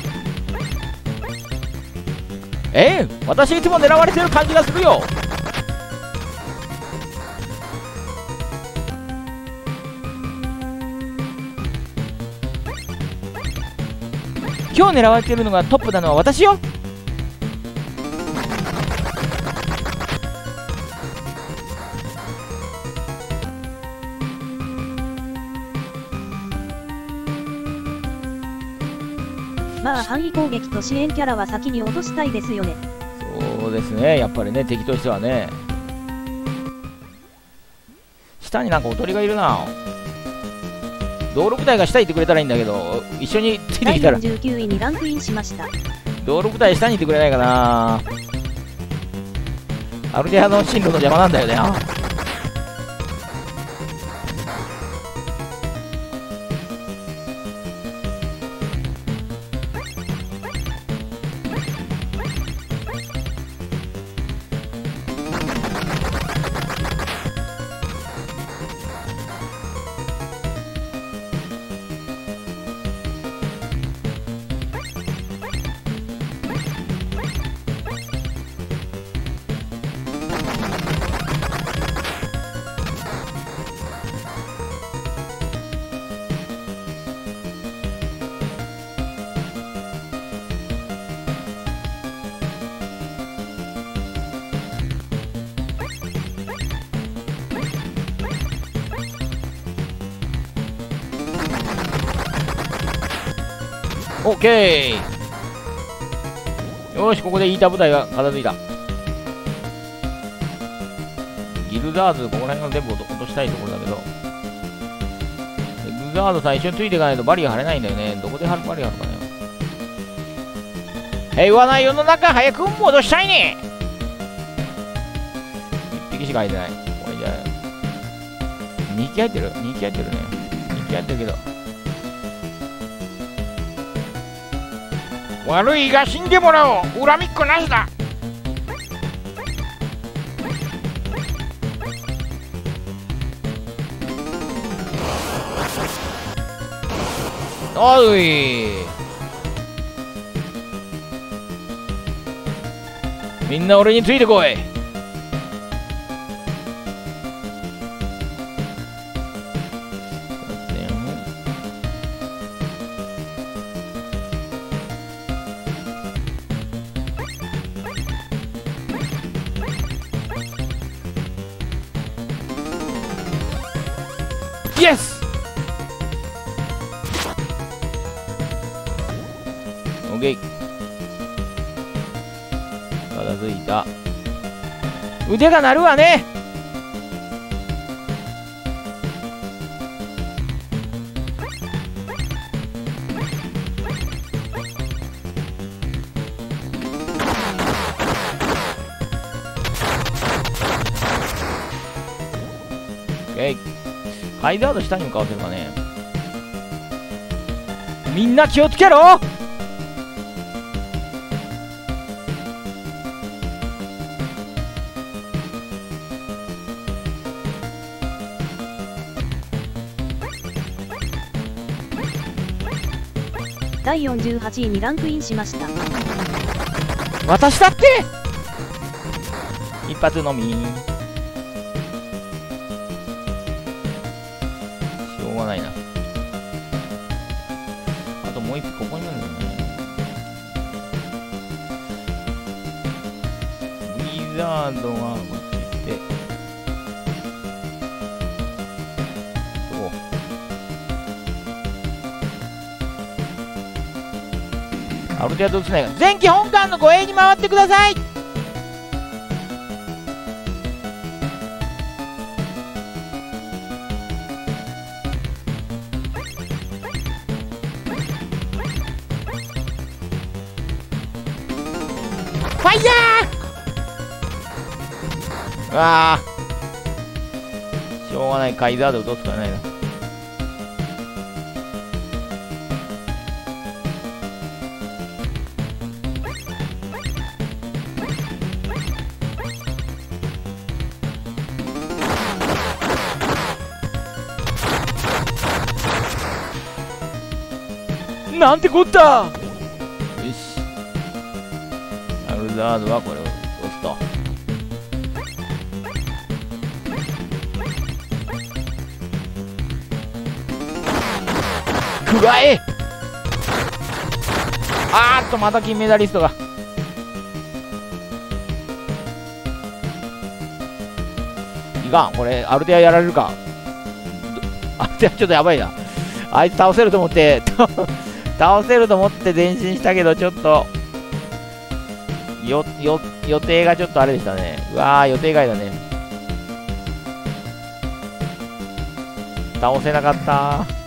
ええ、私いつも狙われてる感じがするよ。今日狙われてるのがトップなのは私よ。 まあ範囲攻撃と支援キャラは先に落としたいですよね。 そうですね、やっぱりね、敵としてはね。下になんかおとりがいるな。道路部隊が下にいてくれたらいいんだけど、一緒についてきたら。 だいよんじゅうきゅういにランクインしました。 道路部隊下にいてくれないかな。アルデアの進路の邪魔なんだよね。 オッケー。よし、ここでイーター部隊が片付いた。ギルザーズ、ここら辺が全部落としたいところだけど、ギルザーズさん一緒についていかないとバリア張れないんだよね。どこで張るバリア張るかね。平和な世の中早く戻したいね。一匹しか入ってない。これじゃあにひき入ってる ?に 匹入ってるね。にひき入ってるけど、悪いが死んでもらおう。恨みっこなしだ。おい、みんな俺についてこい。イエス。オッケー。片付いた。腕が鳴るわね。オッケー。ハイダード下に向かわせるかね。みんな気をつけろ。 だいよんじゅうはちいにランクインしました。 私だって一発のみ。しょうがないな。あともう一匹ここになるんだよね。ウィザードがこっち行って、ある程度映せないが、前期本館の護衛に回ってください。ファイヤー。ああ、しょうがない。カイザード落とすからないな。なんてこった。よし、アルザードはこれを押すと。くわえ。あーっと、また金メダリストが。いかん、これアルテアやられるか。アルテアちょっとやばいな。あいつ倒せると思って倒せると思って前進したけど、ちょっとよよ予定がちょっとあれでしたね。うわー、予定外だね。倒せなかったー。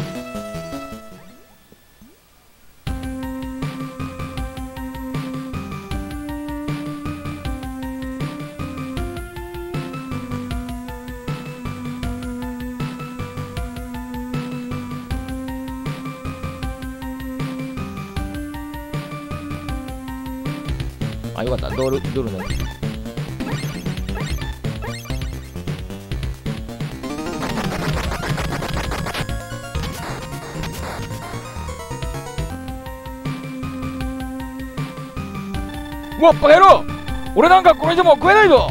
あ、よかった。ドル、ドルの。 うわっ、バカ野郎。俺なんかこれでも食えないぞ。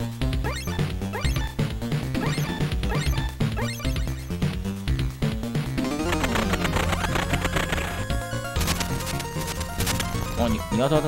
あ、に、に当たった。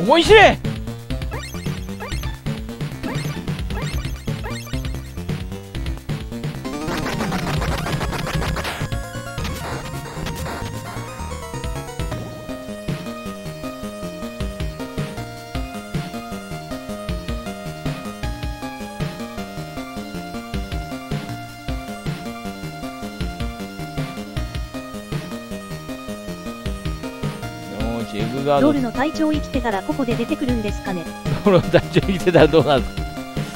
思い知れ。 ロールの隊長生きてたらここで出てくるんですかね。 ロールの隊長生きてたらどうなんですか。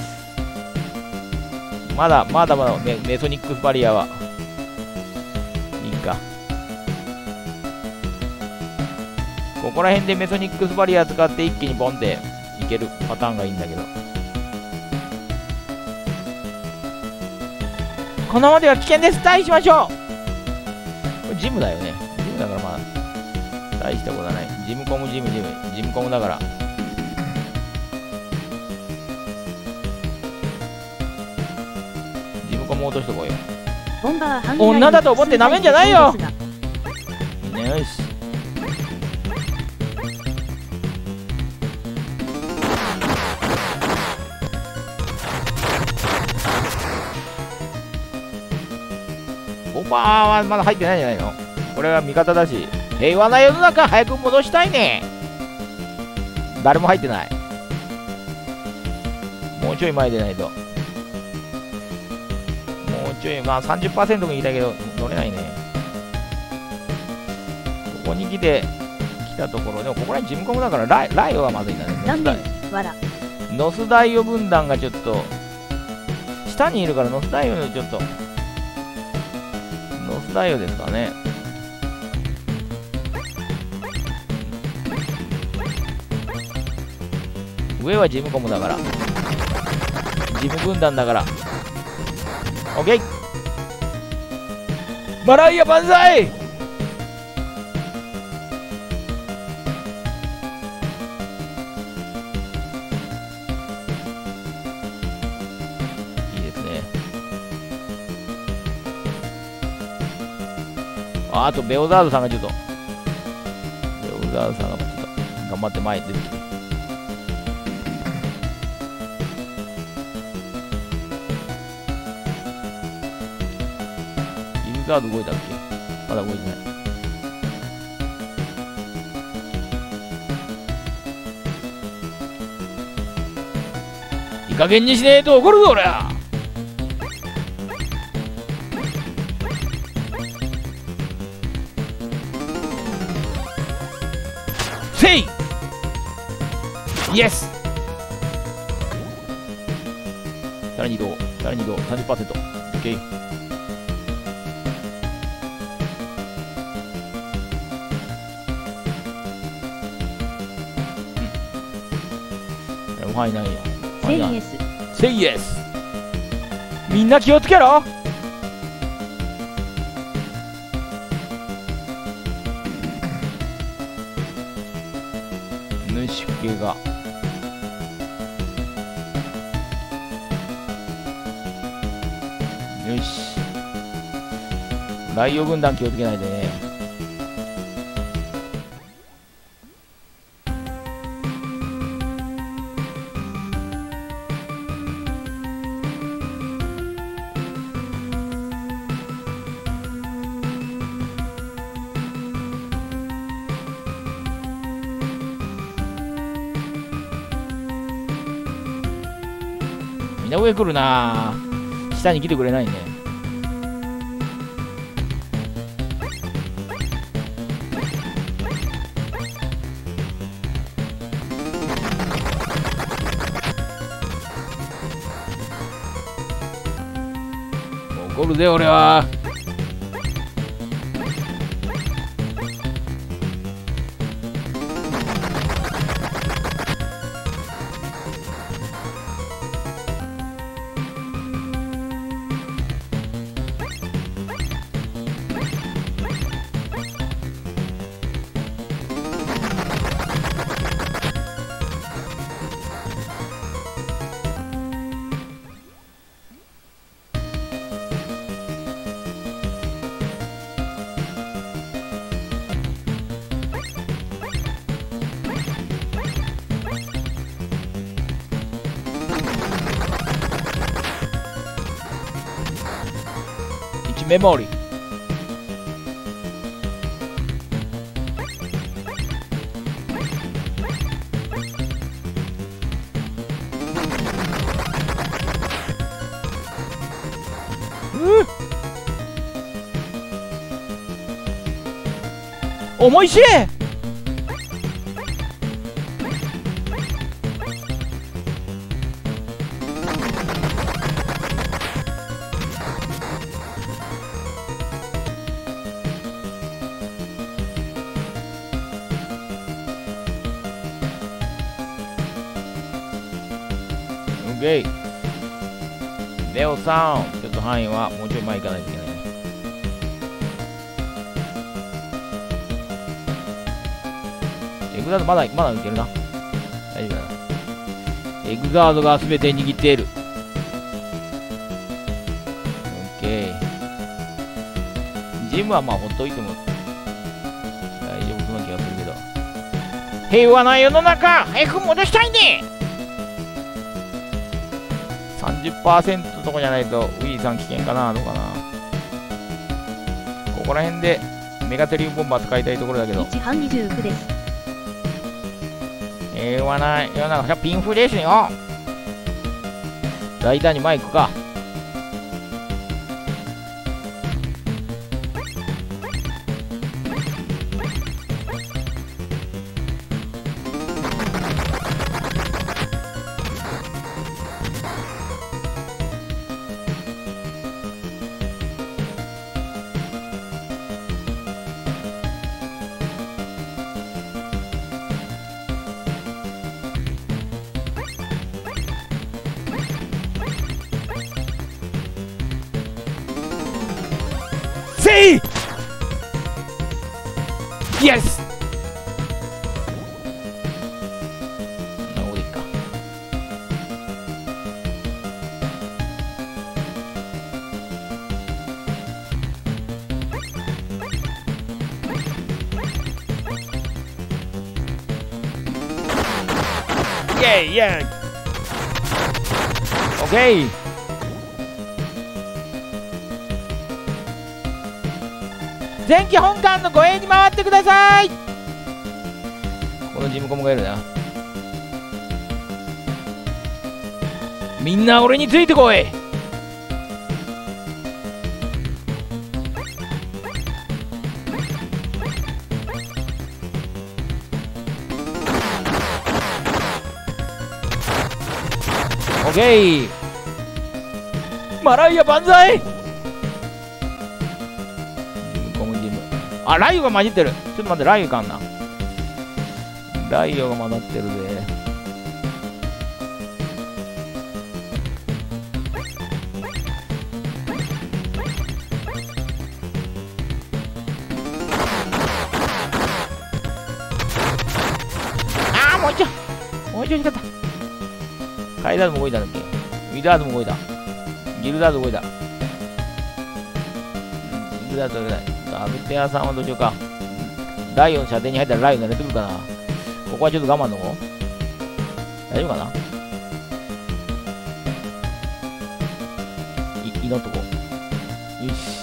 まだまだまだ メ, メソニックスバリアはいいか。ここら辺でメソニックスバリア使って一気にボンっていけるパターンがいいんだけど、このままでは危険です。退避しましょう。これジムだよね。ジムだからまあ大したことはない。ジムコムジムジムジムコムだから。ジムコム落としとこうよ。 ボンバー女だと思ってなめんじゃないよ。よし。ボンバーはまだ入ってないんじゃないの。これは味方だし、平和な世の中早く戻したいね。誰も入ってない。もうちょい前でないと。もうちょい、まあ さんじゅっパーセント もいいだけど乗れないね。ここに来て来たところでも、ここらにジムコムだからライライオはまずいんだね。ノスダイノスダイオ軍団がちょっと下にいるから、ノスダイオのちょっとノスダイオですかね。上はジムコムだから、ジム軍団だから。オッケー。マライア万歳。いいですね。あ、あとベオザードさんがちょっとベオザードさんがちょっと頑張って前に出てきて。ガード動いたっけ。まだ動いてない。いい加減にしねえと怒るぞ俺は。せいイエス。さらに移動、さらに移動 さんじゅっパーセント。 OK。ファイナルや。 セイエス。 セイエス。みんな気をつけろ。主系が。よし。ライオ軍団気をつけないでね。みんな上来るなぁ。下に来てくれないね。怒るぜ俺は。 チメモリ。重いし。オッケー。レオさん、ちょっと範囲はもうちょい前行かないといけない。エグザードまだ、まだいけるな。大丈夫だな。エグザードが全て握っている。オッケー。ジムはまあほっといても大丈夫そうな気がするけど。平和な世の中、早く戻したいね。さんじゅっパーセント とかじゃないとウィリーさん危険かな。どうかな。ここら辺でメガテリウムボンバー使いたいところだけど。 いちはんにじゅうきゅうです。 平和な世の中、ピンフですよ。大胆に前行くか。せい！イエス！なるほどいいか。イェイイェイ！オッケー！前期本館の護衛に回ってください。このジムコムがいるな。みんな俺についてこい。オッケー。マライア万歳。あ、ライオが混じってる。ちょっと待って、ライオかんな。ライオが混ざってるぜ。あー、もう一丁。もう一丁しかった。カイダードも動いたんだっけ。ウィダードも動いた。ギルダード動いた。ギルダード動いた。アルテアさんはどうしようか。ライオン射程に入ったらライオンが出てくるかな。ここはちょっと我慢の方。大丈夫かな。い祈っとこう。よし。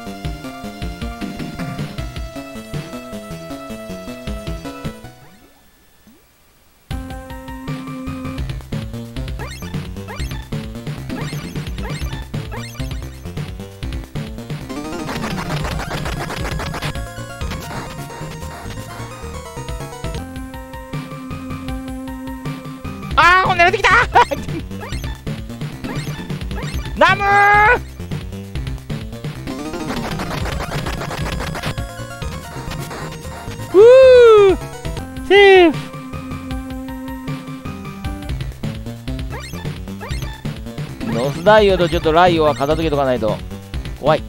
あー、狙ってきたナムー。ふーセーフ。ノスダイオとちょっとライオは片付けとかないと怖い。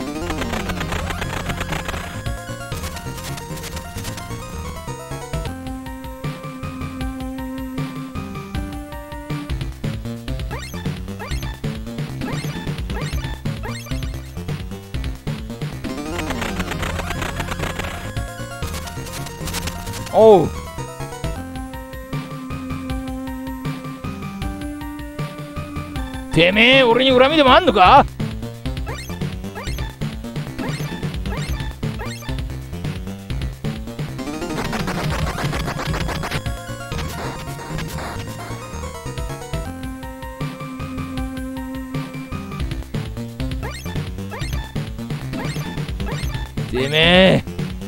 おう。てめえ俺に恨みでもあんのか。 てめえ。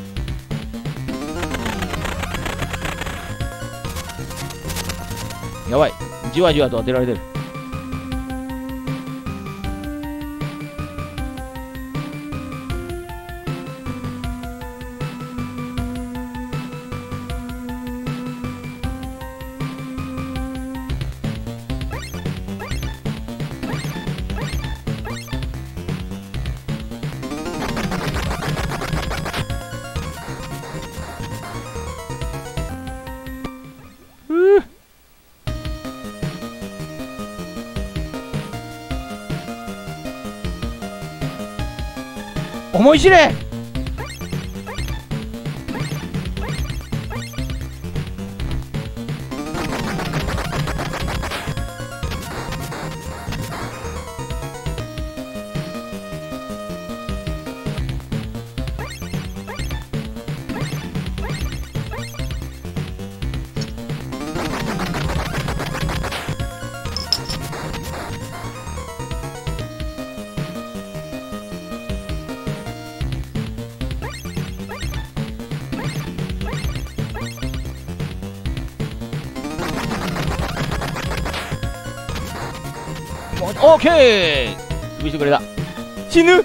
やばい、じわじわと当てられてる。思い知れ。オーケー、潰してくれた。死ぬ。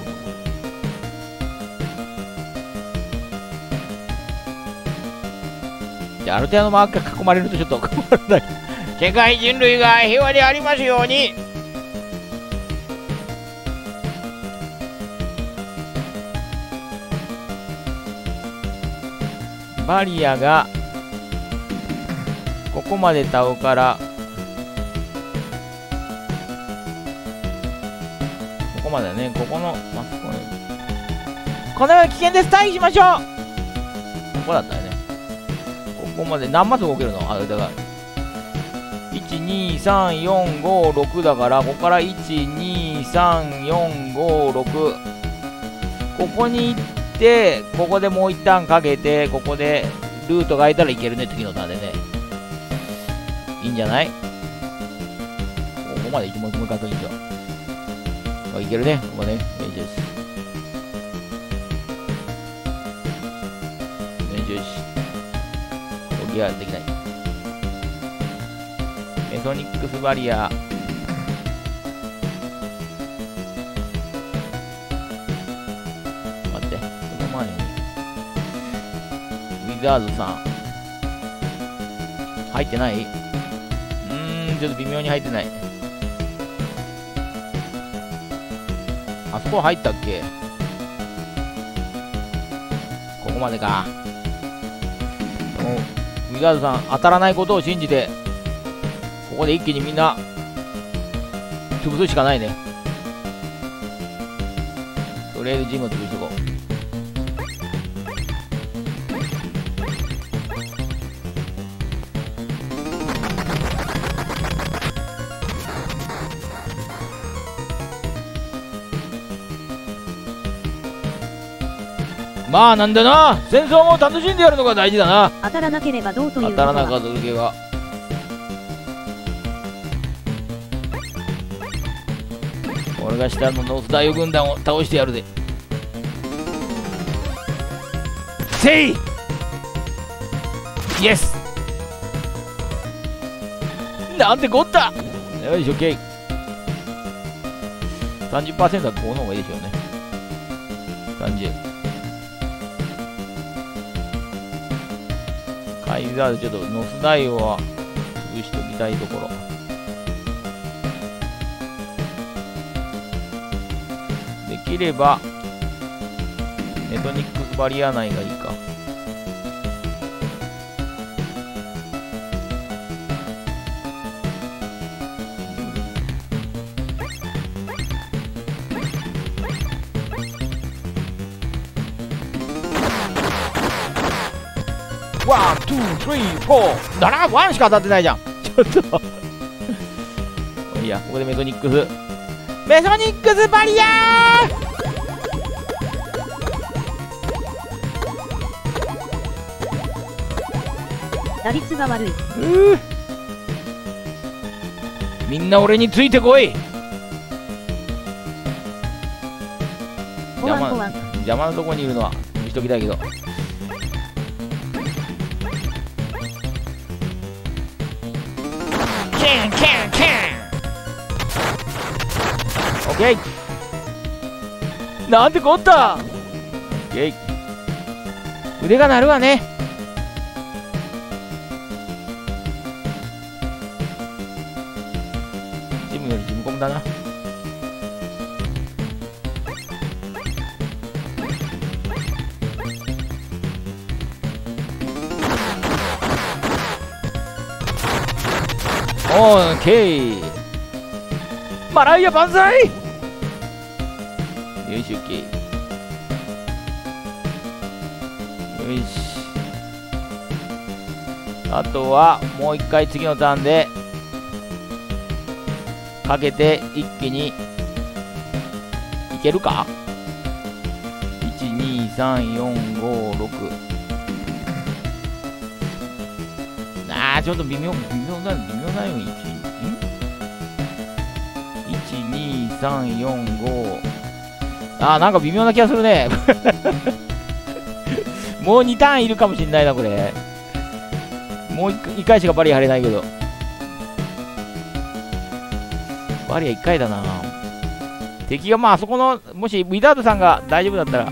じゃあ、ある程度のマークが囲まれるとちょっと困らない。世界人類が平和でありますように。バリアがここまで倒うから、ここまでだね。ここのマスコン、この上危険です。退避しましょう。ここだったよね。ここまで何マス動けるの？あ、だからいち、に、さん、よん、ご、ろくだから、ここからいち、に、さん、よん、ご、ろく、ここに行って、ここでもう一旦かけて、ここでルートが空いたらいけるね。次のターンでね、いいんじゃない？ここまで行ってもう一回確認しよう。いけるね、ここね。よしよし。よしよし。攻撃はできない。メソニックスバリア。待って、その前に。ウィザーズさん。入ってない？うーん、ちょっと微妙に入ってない。あそこ入ったっけ？ここまでか。もうウィザーズさん当たらないことを信じて、ここで一気にみんな潰すしかないね。とりあえずジムを潰していこう。まあなんだな、戦争も楽しんでやるのが大事だな。 当たらなければどうという当たらなかった時は俺が下のノース大軍団を倒してやるぜ。せいイエスなんてこった。よいしょ、ケイ さんじゅっパーセント はこの方がいいでしょうね。さんじゅうカイザール、ちょっとノスダイオは潰しておきたいところ。できればネトニックスバリア内がいいか。ワン、ツー、スリー、フォーだな。ワンしか当たってないじゃん。ちょっといいや、ここでメソニックスメソニックスバリアー。 打率が悪い。 うみんな俺についてこい。 ごわんごわん。 邪魔なとこにいるのは見しときたいけど。キンキンキン。オッケー。なんてこった。オッケー。腕が鳴るわね。ジムよりジムコムだな。オーケー。マライア万歳。よし、オッケー。よし。あとはもう一回次のターンでかけて一気にいけるか。いちにさんよんごろく。あーちょっと微妙微妙だ微妙だよ。いちいちにさんよんご。あーなんか微妙な気がするね。もうにターンいるかもしんないなこれ。もう 1, いっかいしかバリア張れないけど。バリアいっかいだな。敵がまああそこのもしウィザードさんが大丈夫だったら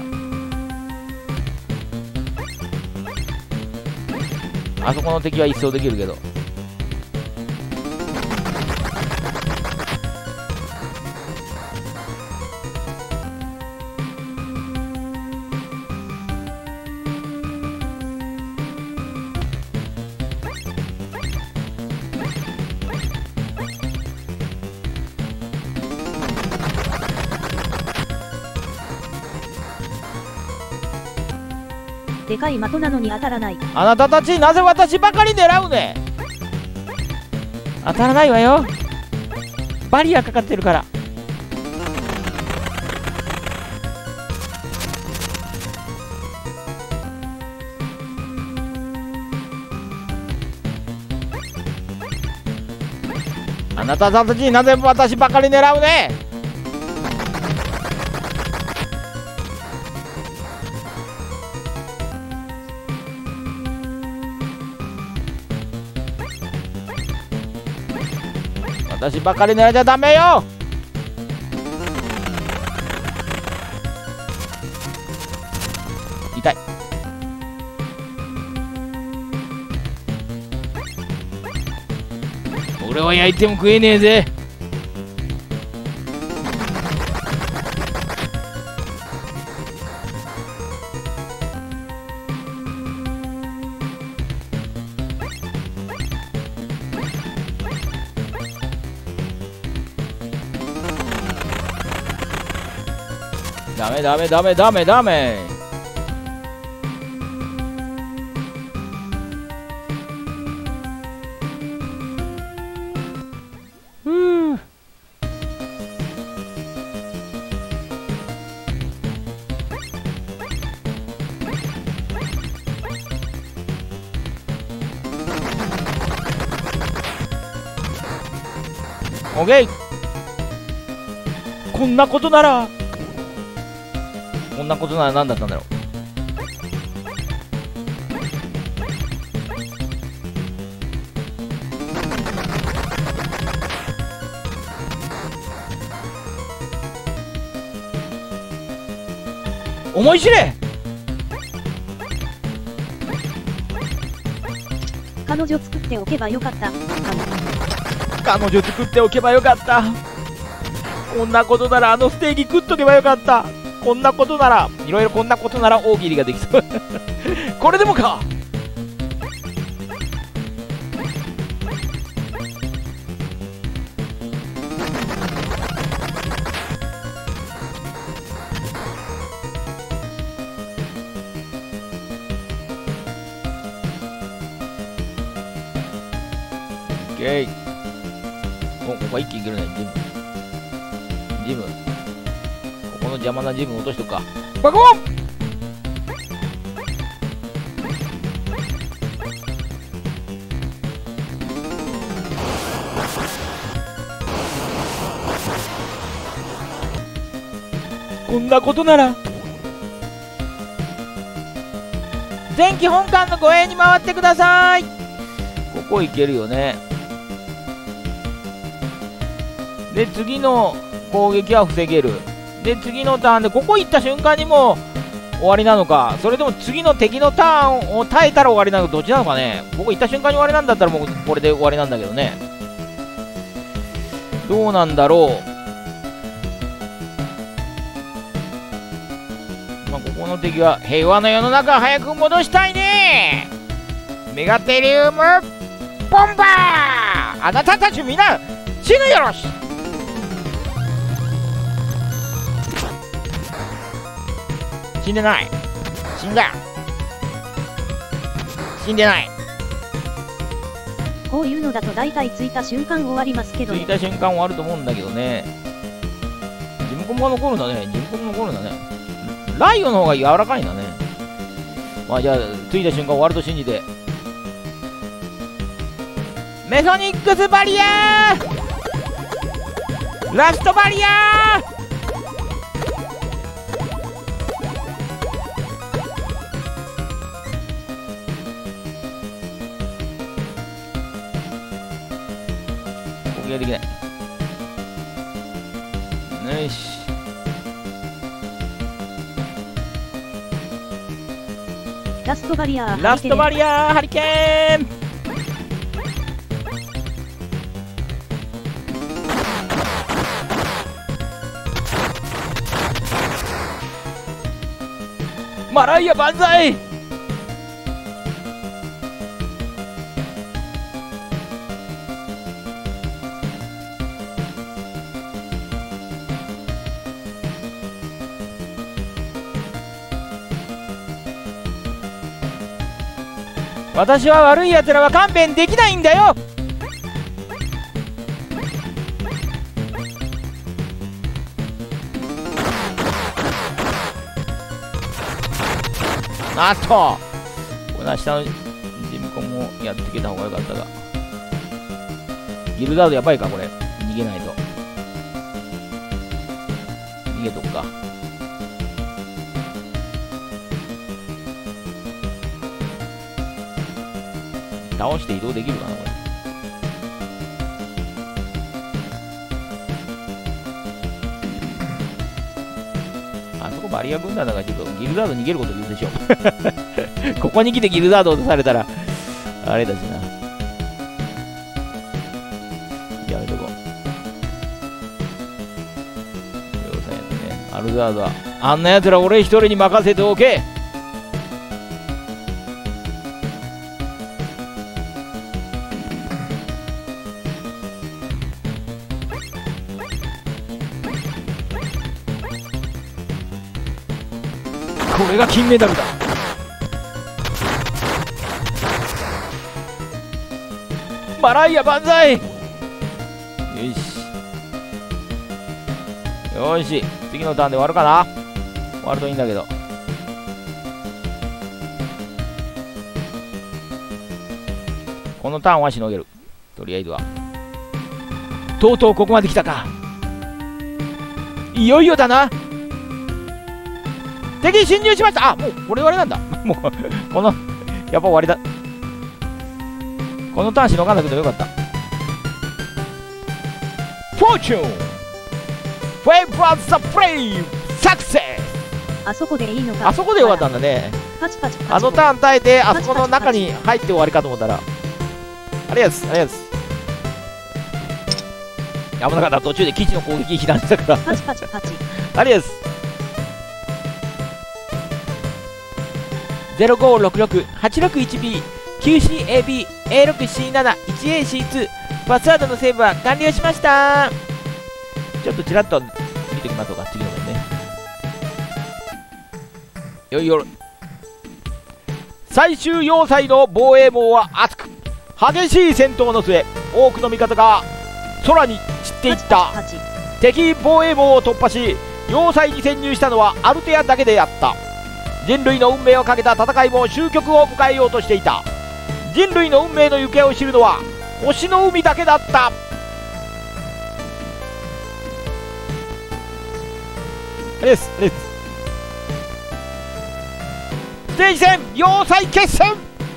あそこの敵は一掃できるけど。 でかい的なのに当たらない。 あなたたちなぜ私ばかり狙うね。当たらないわよ。バリアかかってるから。あなたたちなぜ私ばかり狙うね。私ばかり狙っちゃダメよ。痛い。俺は焼いても食えねえぜ。ダメダメダメダメダメ。ふう。オッケー。こんなことならこんなことなら何だったんだろう。思い知れ。 彼女作っておけばよかったかも。 彼女作っておけばよかった。こんなことならあのステーキ食っとけばよかった。こんなことならいろいろこんなことなら大喜利ができそうこれでもか。オッケー。お、ここは一気にいけるね。ジムジムこの邪魔なジム落としとくか。バコン。こんなことなら前期本館の護衛に回ってください。ここ行けるよね。で次の攻撃は防げる。で次のターンでここ行った瞬間にもう終わりなのか、それとも次の敵のターンを耐えたら終わりなのか、どっちなのかね。ここ行った瞬間に終わりなんだったらもうこれで終わりなんだけどね。どうなんだろう。まあ、ここの敵は平和な世の中早く戻したいね。メガテリウムボンバー。あなたたちみんな死ぬよろし。死んでない。死んだ。死んでない。 こういうのだと大体ついた瞬間終わりますけど、 ね、ついた瞬間終わると思うんだけどね。ジムコムが残るんだね。ジムコム残るんだね。ライオンの方が柔らかいんだね。まあじゃあついた瞬間終わると信じて。メソニックスバリアー、ラストバリアー。攻撃できない。よし。 ラストバリアー、 ラストバリアーハリケーン。マライア万歳。私は悪いやつらは勘弁できないんだよ。あっとこの下のジムコンもやってきた方がよかったが、ギルダードやばいかこれ。逃げないと。逃げとくか。倒して移動できるかなこれ。あそこバリア軍団だからちょっとギルダード逃げること言うでしょここに来てギルダード落とされたらあれだしな。やめとこう。両サイドね。アルザードはあんなやつら俺一人に任せておけ。これが金メダルだ。マライア万歳。よしよし、次のターンで終わるかな。終わるといいんだけど。このターンはしのげる。とりあえずは。とうとうここまで来たか。いよいよだな。敵侵入しました。あ、もうこれ終わりなんだもうこのやっぱ終わりだ。このターンしのがなくてよかった。フォーチュンフェイバーザプレイサクセス。 あそこでいいのか。 あそこでよかったんだね。 パチパチパチ。 あのターン耐えてあそこの中に入って終わりかと思ったら、ありがとうございます。ありがとうございます。危なかった。途中で基地の攻撃被弾したからパチパチパチ。 ありがとうございます。ゼロごろくろくはちろくいちビーキューシーエービーエーろくシーなないちエーシーツー パスワードのセーブは完了しました。ちょっとちらっと見ておきましょうか。次の面ね。よいよ。最終要塞の防衛網は厚く激しい戦闘の末、多くの味方が空に散っていった。敵防衛網を突破し要塞に潜入したのはアルテアだけであった。人類の運命をかけた戦いも終局を迎えようとしていた。人類の運命の行方を知るのは星の海だけだった。ですです。 テージ戦要塞決戦、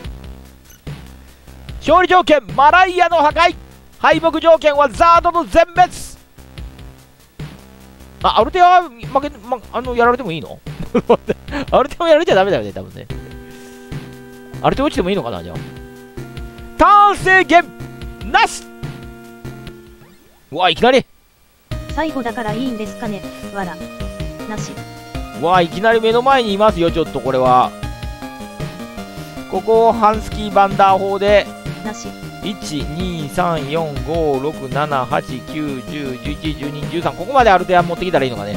勝利条件マライアの破壊、敗北条件はザードの全滅。あ、アルテアは負け、ま、あのやられてもいいのアルテアもやられちゃダメだよね、多分ね。アルテア落ちてもいいのかな、じゃあ。ターン制限なし。うわ、いきなり最後だからいいんですかね、わらなし。 うわ、いきなり目の前にいますよ、ちょっとこれは。ここをハンスキーバンダー砲でなし。 いち、に、さん、よん、ご、ろく、なな、はち、きゅう、じゅう、じゅういち、じゅうに、じゅうさん、ここまでアルテア持ってきたらいいのかね。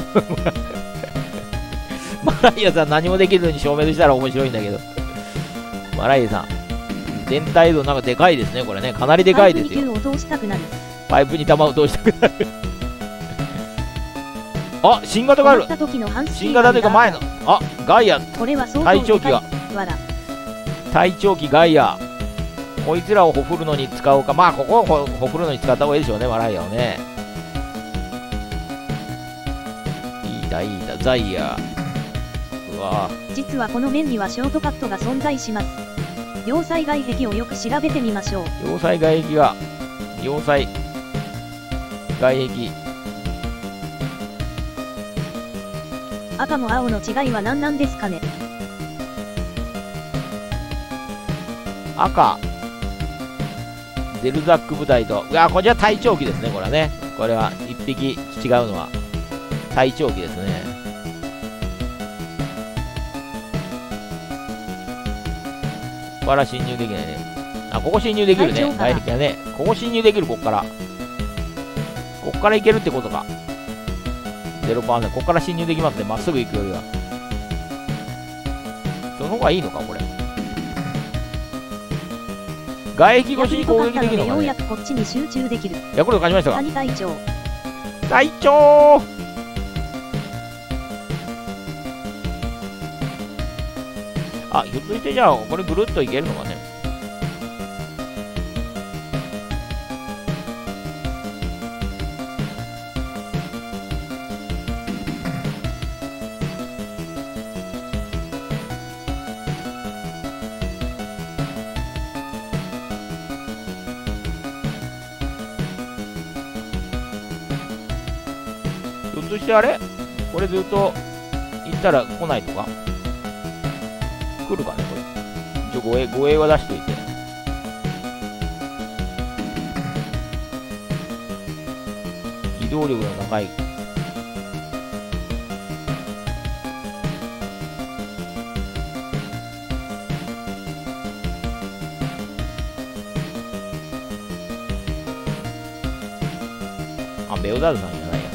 マライアさん何もできずに消滅したら面白いんだけど。マライアさん、全体像なんかでかいですね、これね。かなりでかいですよ。パイプに球を通したくなる。あ、新型がある。新型というか前の。あ、ガイア。隊長機が。隊長機ガイア。こいつらをほふるのに使おうか。まあ、ここをほほふるのに使った方がいいでしょうね、マライアをね。いいだ、いいだ、ザイヤー。うわぁ。 実はこの面にはショートカットが存在します。要塞外壁をよく調べてみましょう。 要塞外壁が、要塞外壁。 赤も青の違いは何なんですかね。 赤。ゼルザック部隊と、うわ、こちら隊長機ですね、これはね。これは一匹違うのは隊長機ですね。ここから侵入できないね。あ、ここ侵入できるね。外壁はね。ここ侵入できる、ここから。ここから行けるってことか。ゼロパーセント。ここから侵入できますね。まっすぐ行くよりは。その方がいいのか、これ。外壁越しに攻撃できるのかね。 ようやくこっちに集中できる。 ヤクルト勝ちましたか。 谷隊長。 隊長。あ、ひょっとしてじゃあこれぐるっといけるのかね。ひょっとしてあれこれずっと行ったら来ないとか来るかねこれ。一応護衛、護衛は出しといて。移動力の高い。あ、ベオダーズさんじゃないや。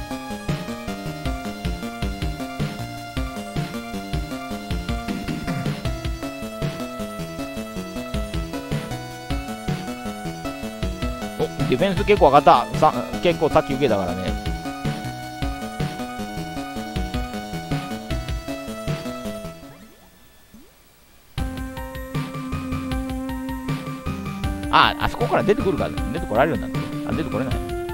ディフェンス結構上がった。さ結構さっき受けたからね。あ、あそこから出てくるから、ね、出てこられるんだって。あ、出てこれない。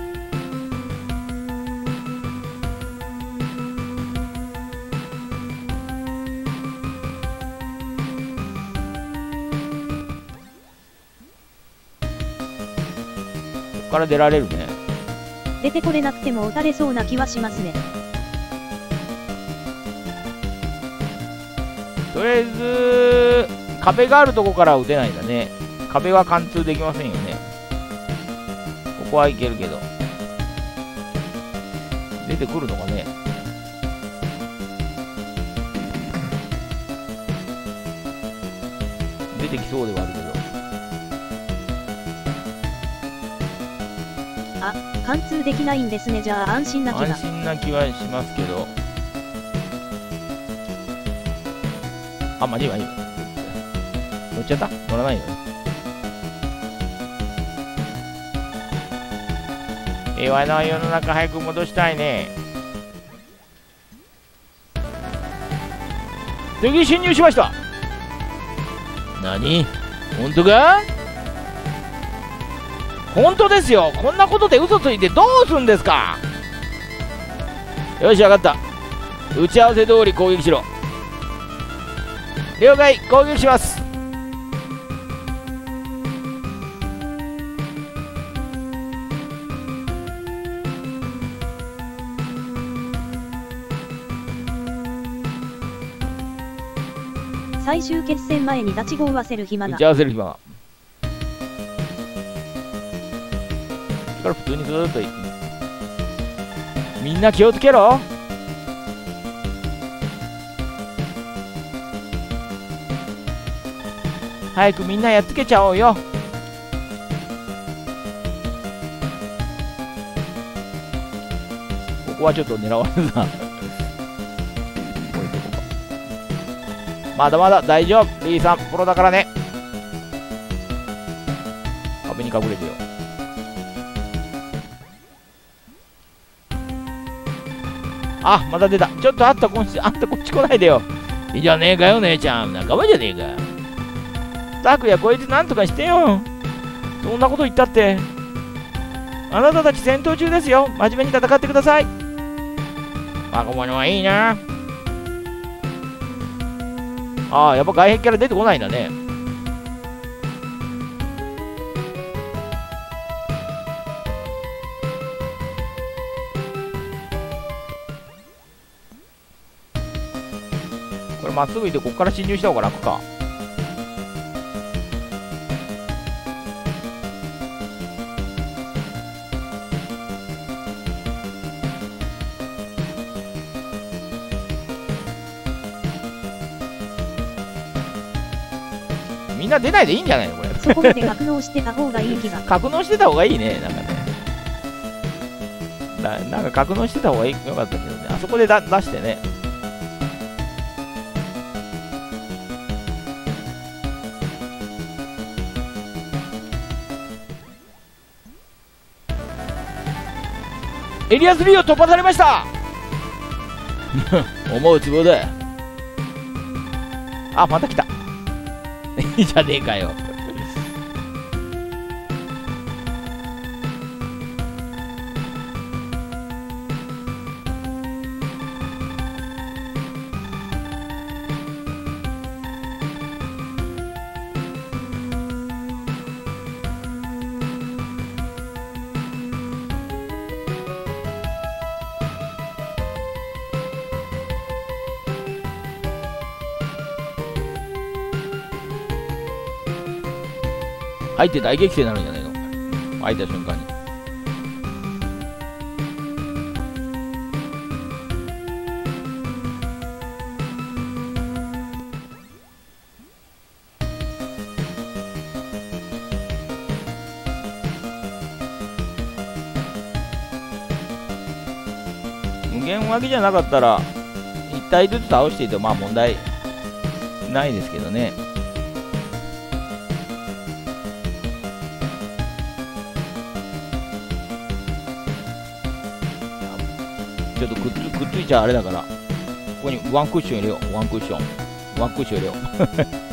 から出られるね。 出てこれなくても撃たれそうな気はしますね。 とりあえず壁があるとこから撃てないんだね。壁は貫通できませんよね。ここはいけるけど出てくるのかね。出てきそうではあるけど。 あ、貫通できないんですね。じゃあ安心な気が。 安心な気はしますけど。あ、まじいまじい。乗っちゃった？乗らないよね。平和な世の中早く戻したいね。敵侵入しました。何？本当か？本当ですよ。こんなことで嘘ついてどうするんですか。よし、分かった。打ち合わせ通り攻撃しろ。 了解、攻撃します。 最終決戦前に立ち合わせる暇が。 打ち合わせる暇が。これ普通にずーっといみんな気をつけろ。早くみんなやっつけちゃおうよ。ここはちょっと狙われるな。まだまだ大丈夫。リーさんプロだからね。壁に隠れてよ。あ、また出た。ちょっとあったこっち、あんたこっち来ないでよ。いいじゃねえかよ、姉ちゃん。仲間じゃねえか。タクヤ、こいつなんとかしてよ。そんなこと言ったって。あなたたち戦闘中ですよ。真面目に戦ってください。若者はいいな。ああ、やっぱ外壁から出てこないんだね。これまっすぐ行ってここから侵入した方が楽か。みんな出ないでいいんじゃないのこれ。 そこまで格納してた方がいい気が。 格納してた方がいいね。なんかね。な, なんか格納してた方がいいよかったけどね。あそこでだ出してね。エリアス B を突破されました。思うつぼだ。あ、また来た。いいじゃねえかよ。相手大激戦になるんじゃないの。開いた瞬間に。無限脇じゃなかったらいち体ずつ倒していてもまあ問題ないですけどね。ちょっとくっつ、くっついちゃあれだから、ここにワンクッション入れよう。ワンクッション。ワンクッション入れよう。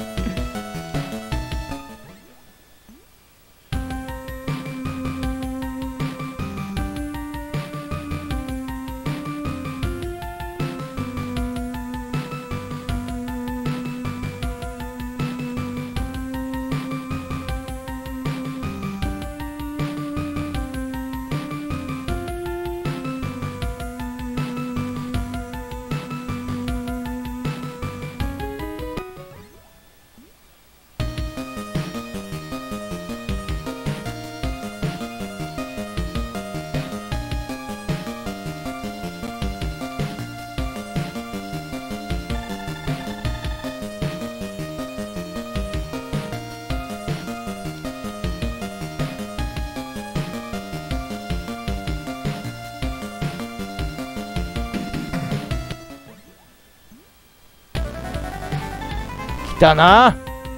来たな。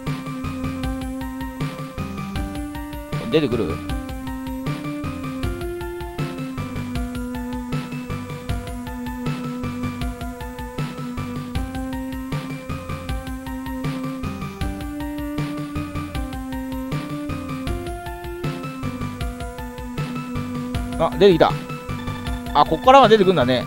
出てくる。あ、出てきた。あ、こっからは出てくるんだね。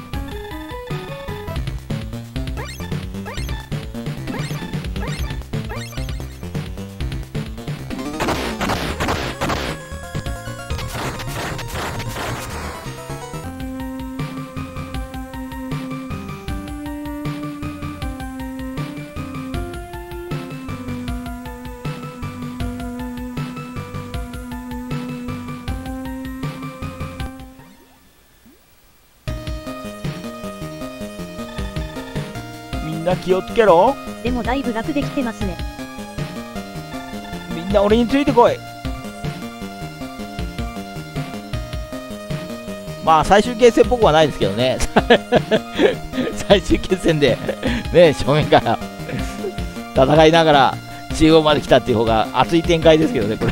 な気をつけろ。 でもだいぶ楽できてますね。 みんな俺についてこい。まあ最終決戦っぽくはないですけどね。最終決戦でね、正面から戦いながら中央まで来たっていう方が熱い展開ですけどね、これ。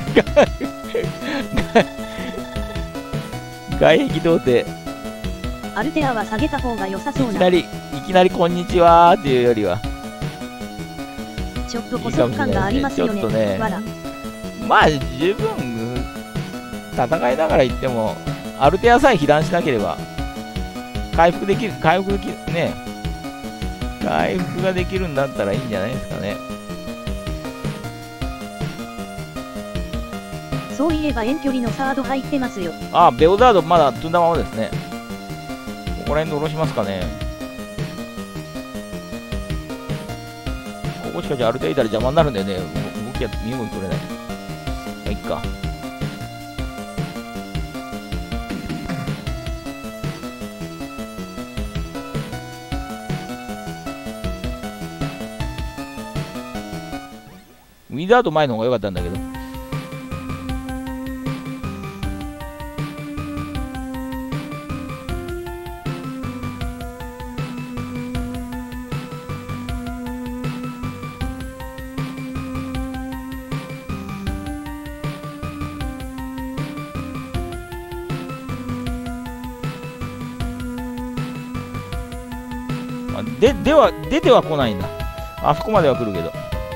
外壁童貞。 アルテアは下げた方が良さそうな。 いきなり、いきなりこんにちはーっていうよりは。 ちょっと補足感がありますよね。 ちょっとね。 わら。 まあ十分戦いながら行っても、アルテアさえ被弾しなければ回復できる、回復できるね。回復ができるんだったらいいんじゃないですかね。 そういえば遠距離のサード入ってますよ。 ああ、ベオザードまだ積んだままですね。ここら辺で下ろしますかね。ここしかじゃあアルテアいたら邪魔になるんだよね。動きは身動き取れない。まあ、いっか。ウィザード前の方が良かったんだけど。で、では、出ては来ないんだ。あそこまでは来るけど。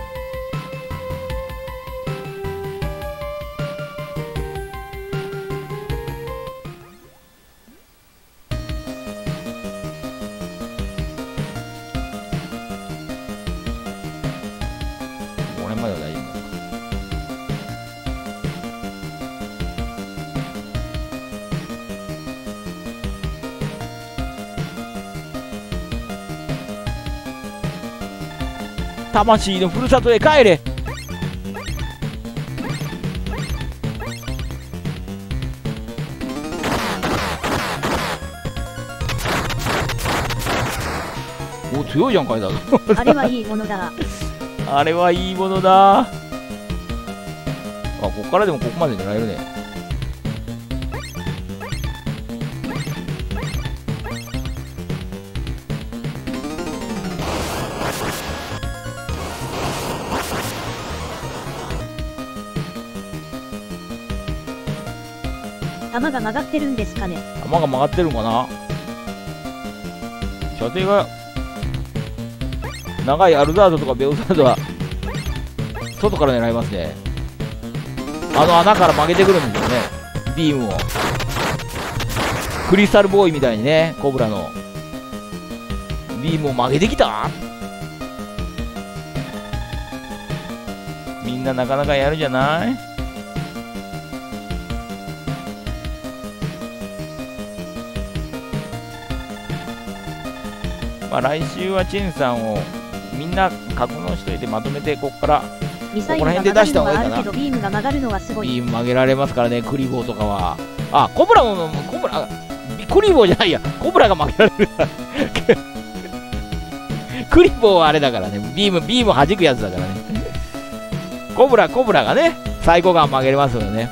これまでは大丈夫。魂のふるさとへ帰れ。お、強いじゃんかいだ。 あれはいいものだ。 あれはいいものだ。あ、ここからでもここまで狙えるね。 弾が曲がってるんですかね。 弾が曲がってるのかな。射程が長いアルザードとかベオザードは外から狙いますね。あの穴から曲げてくるんですよね、ビームを。クリスタルボーイみたいにね、コブラのビームを曲げてきた。みんななかなかやるじゃない。まあ来週はチェンさんをみんな格納しといて、まとめてここからミサイルが曲がるのはあるけどビームが曲がるのはすごい。 ビーム曲げられますからね、クリボーとかは。あ、コブラも、コブラ、クリボーじゃないや、コブラが曲げられる。クリボーはあれだからね、ビーム、ビーム弾くやつだからね。コブラ、コブラがね、サイコガン曲げれますよね。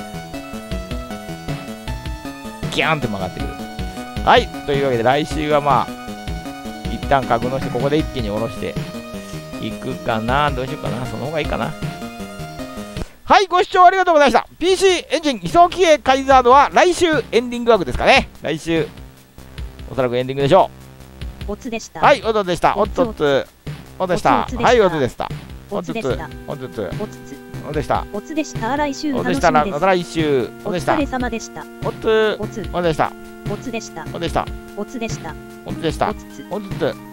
ギャーンって曲がってくる。はい、というわけで来週はまあ、一旦格納して、ここで一気に下ろしていくかな。どうしようかな。その方がいいかな。はい、ご視聴ありがとうございました。ピーシー エンジン移送機へカイザードは来週エンディング枠ですかね。来週、おそらくエンディングでしょう。オツでした。 はい、オツでした。オツオツ。オツでした。はい、オツでした。オツでした。 オツオツ。 オツオツでした。 オツでした。来週楽しみです。また来週。 お疲れ様でした。 オツ。 オツ。 オツでした。 オツでした。 オツでした。 オツでした。 オツでした。オツ。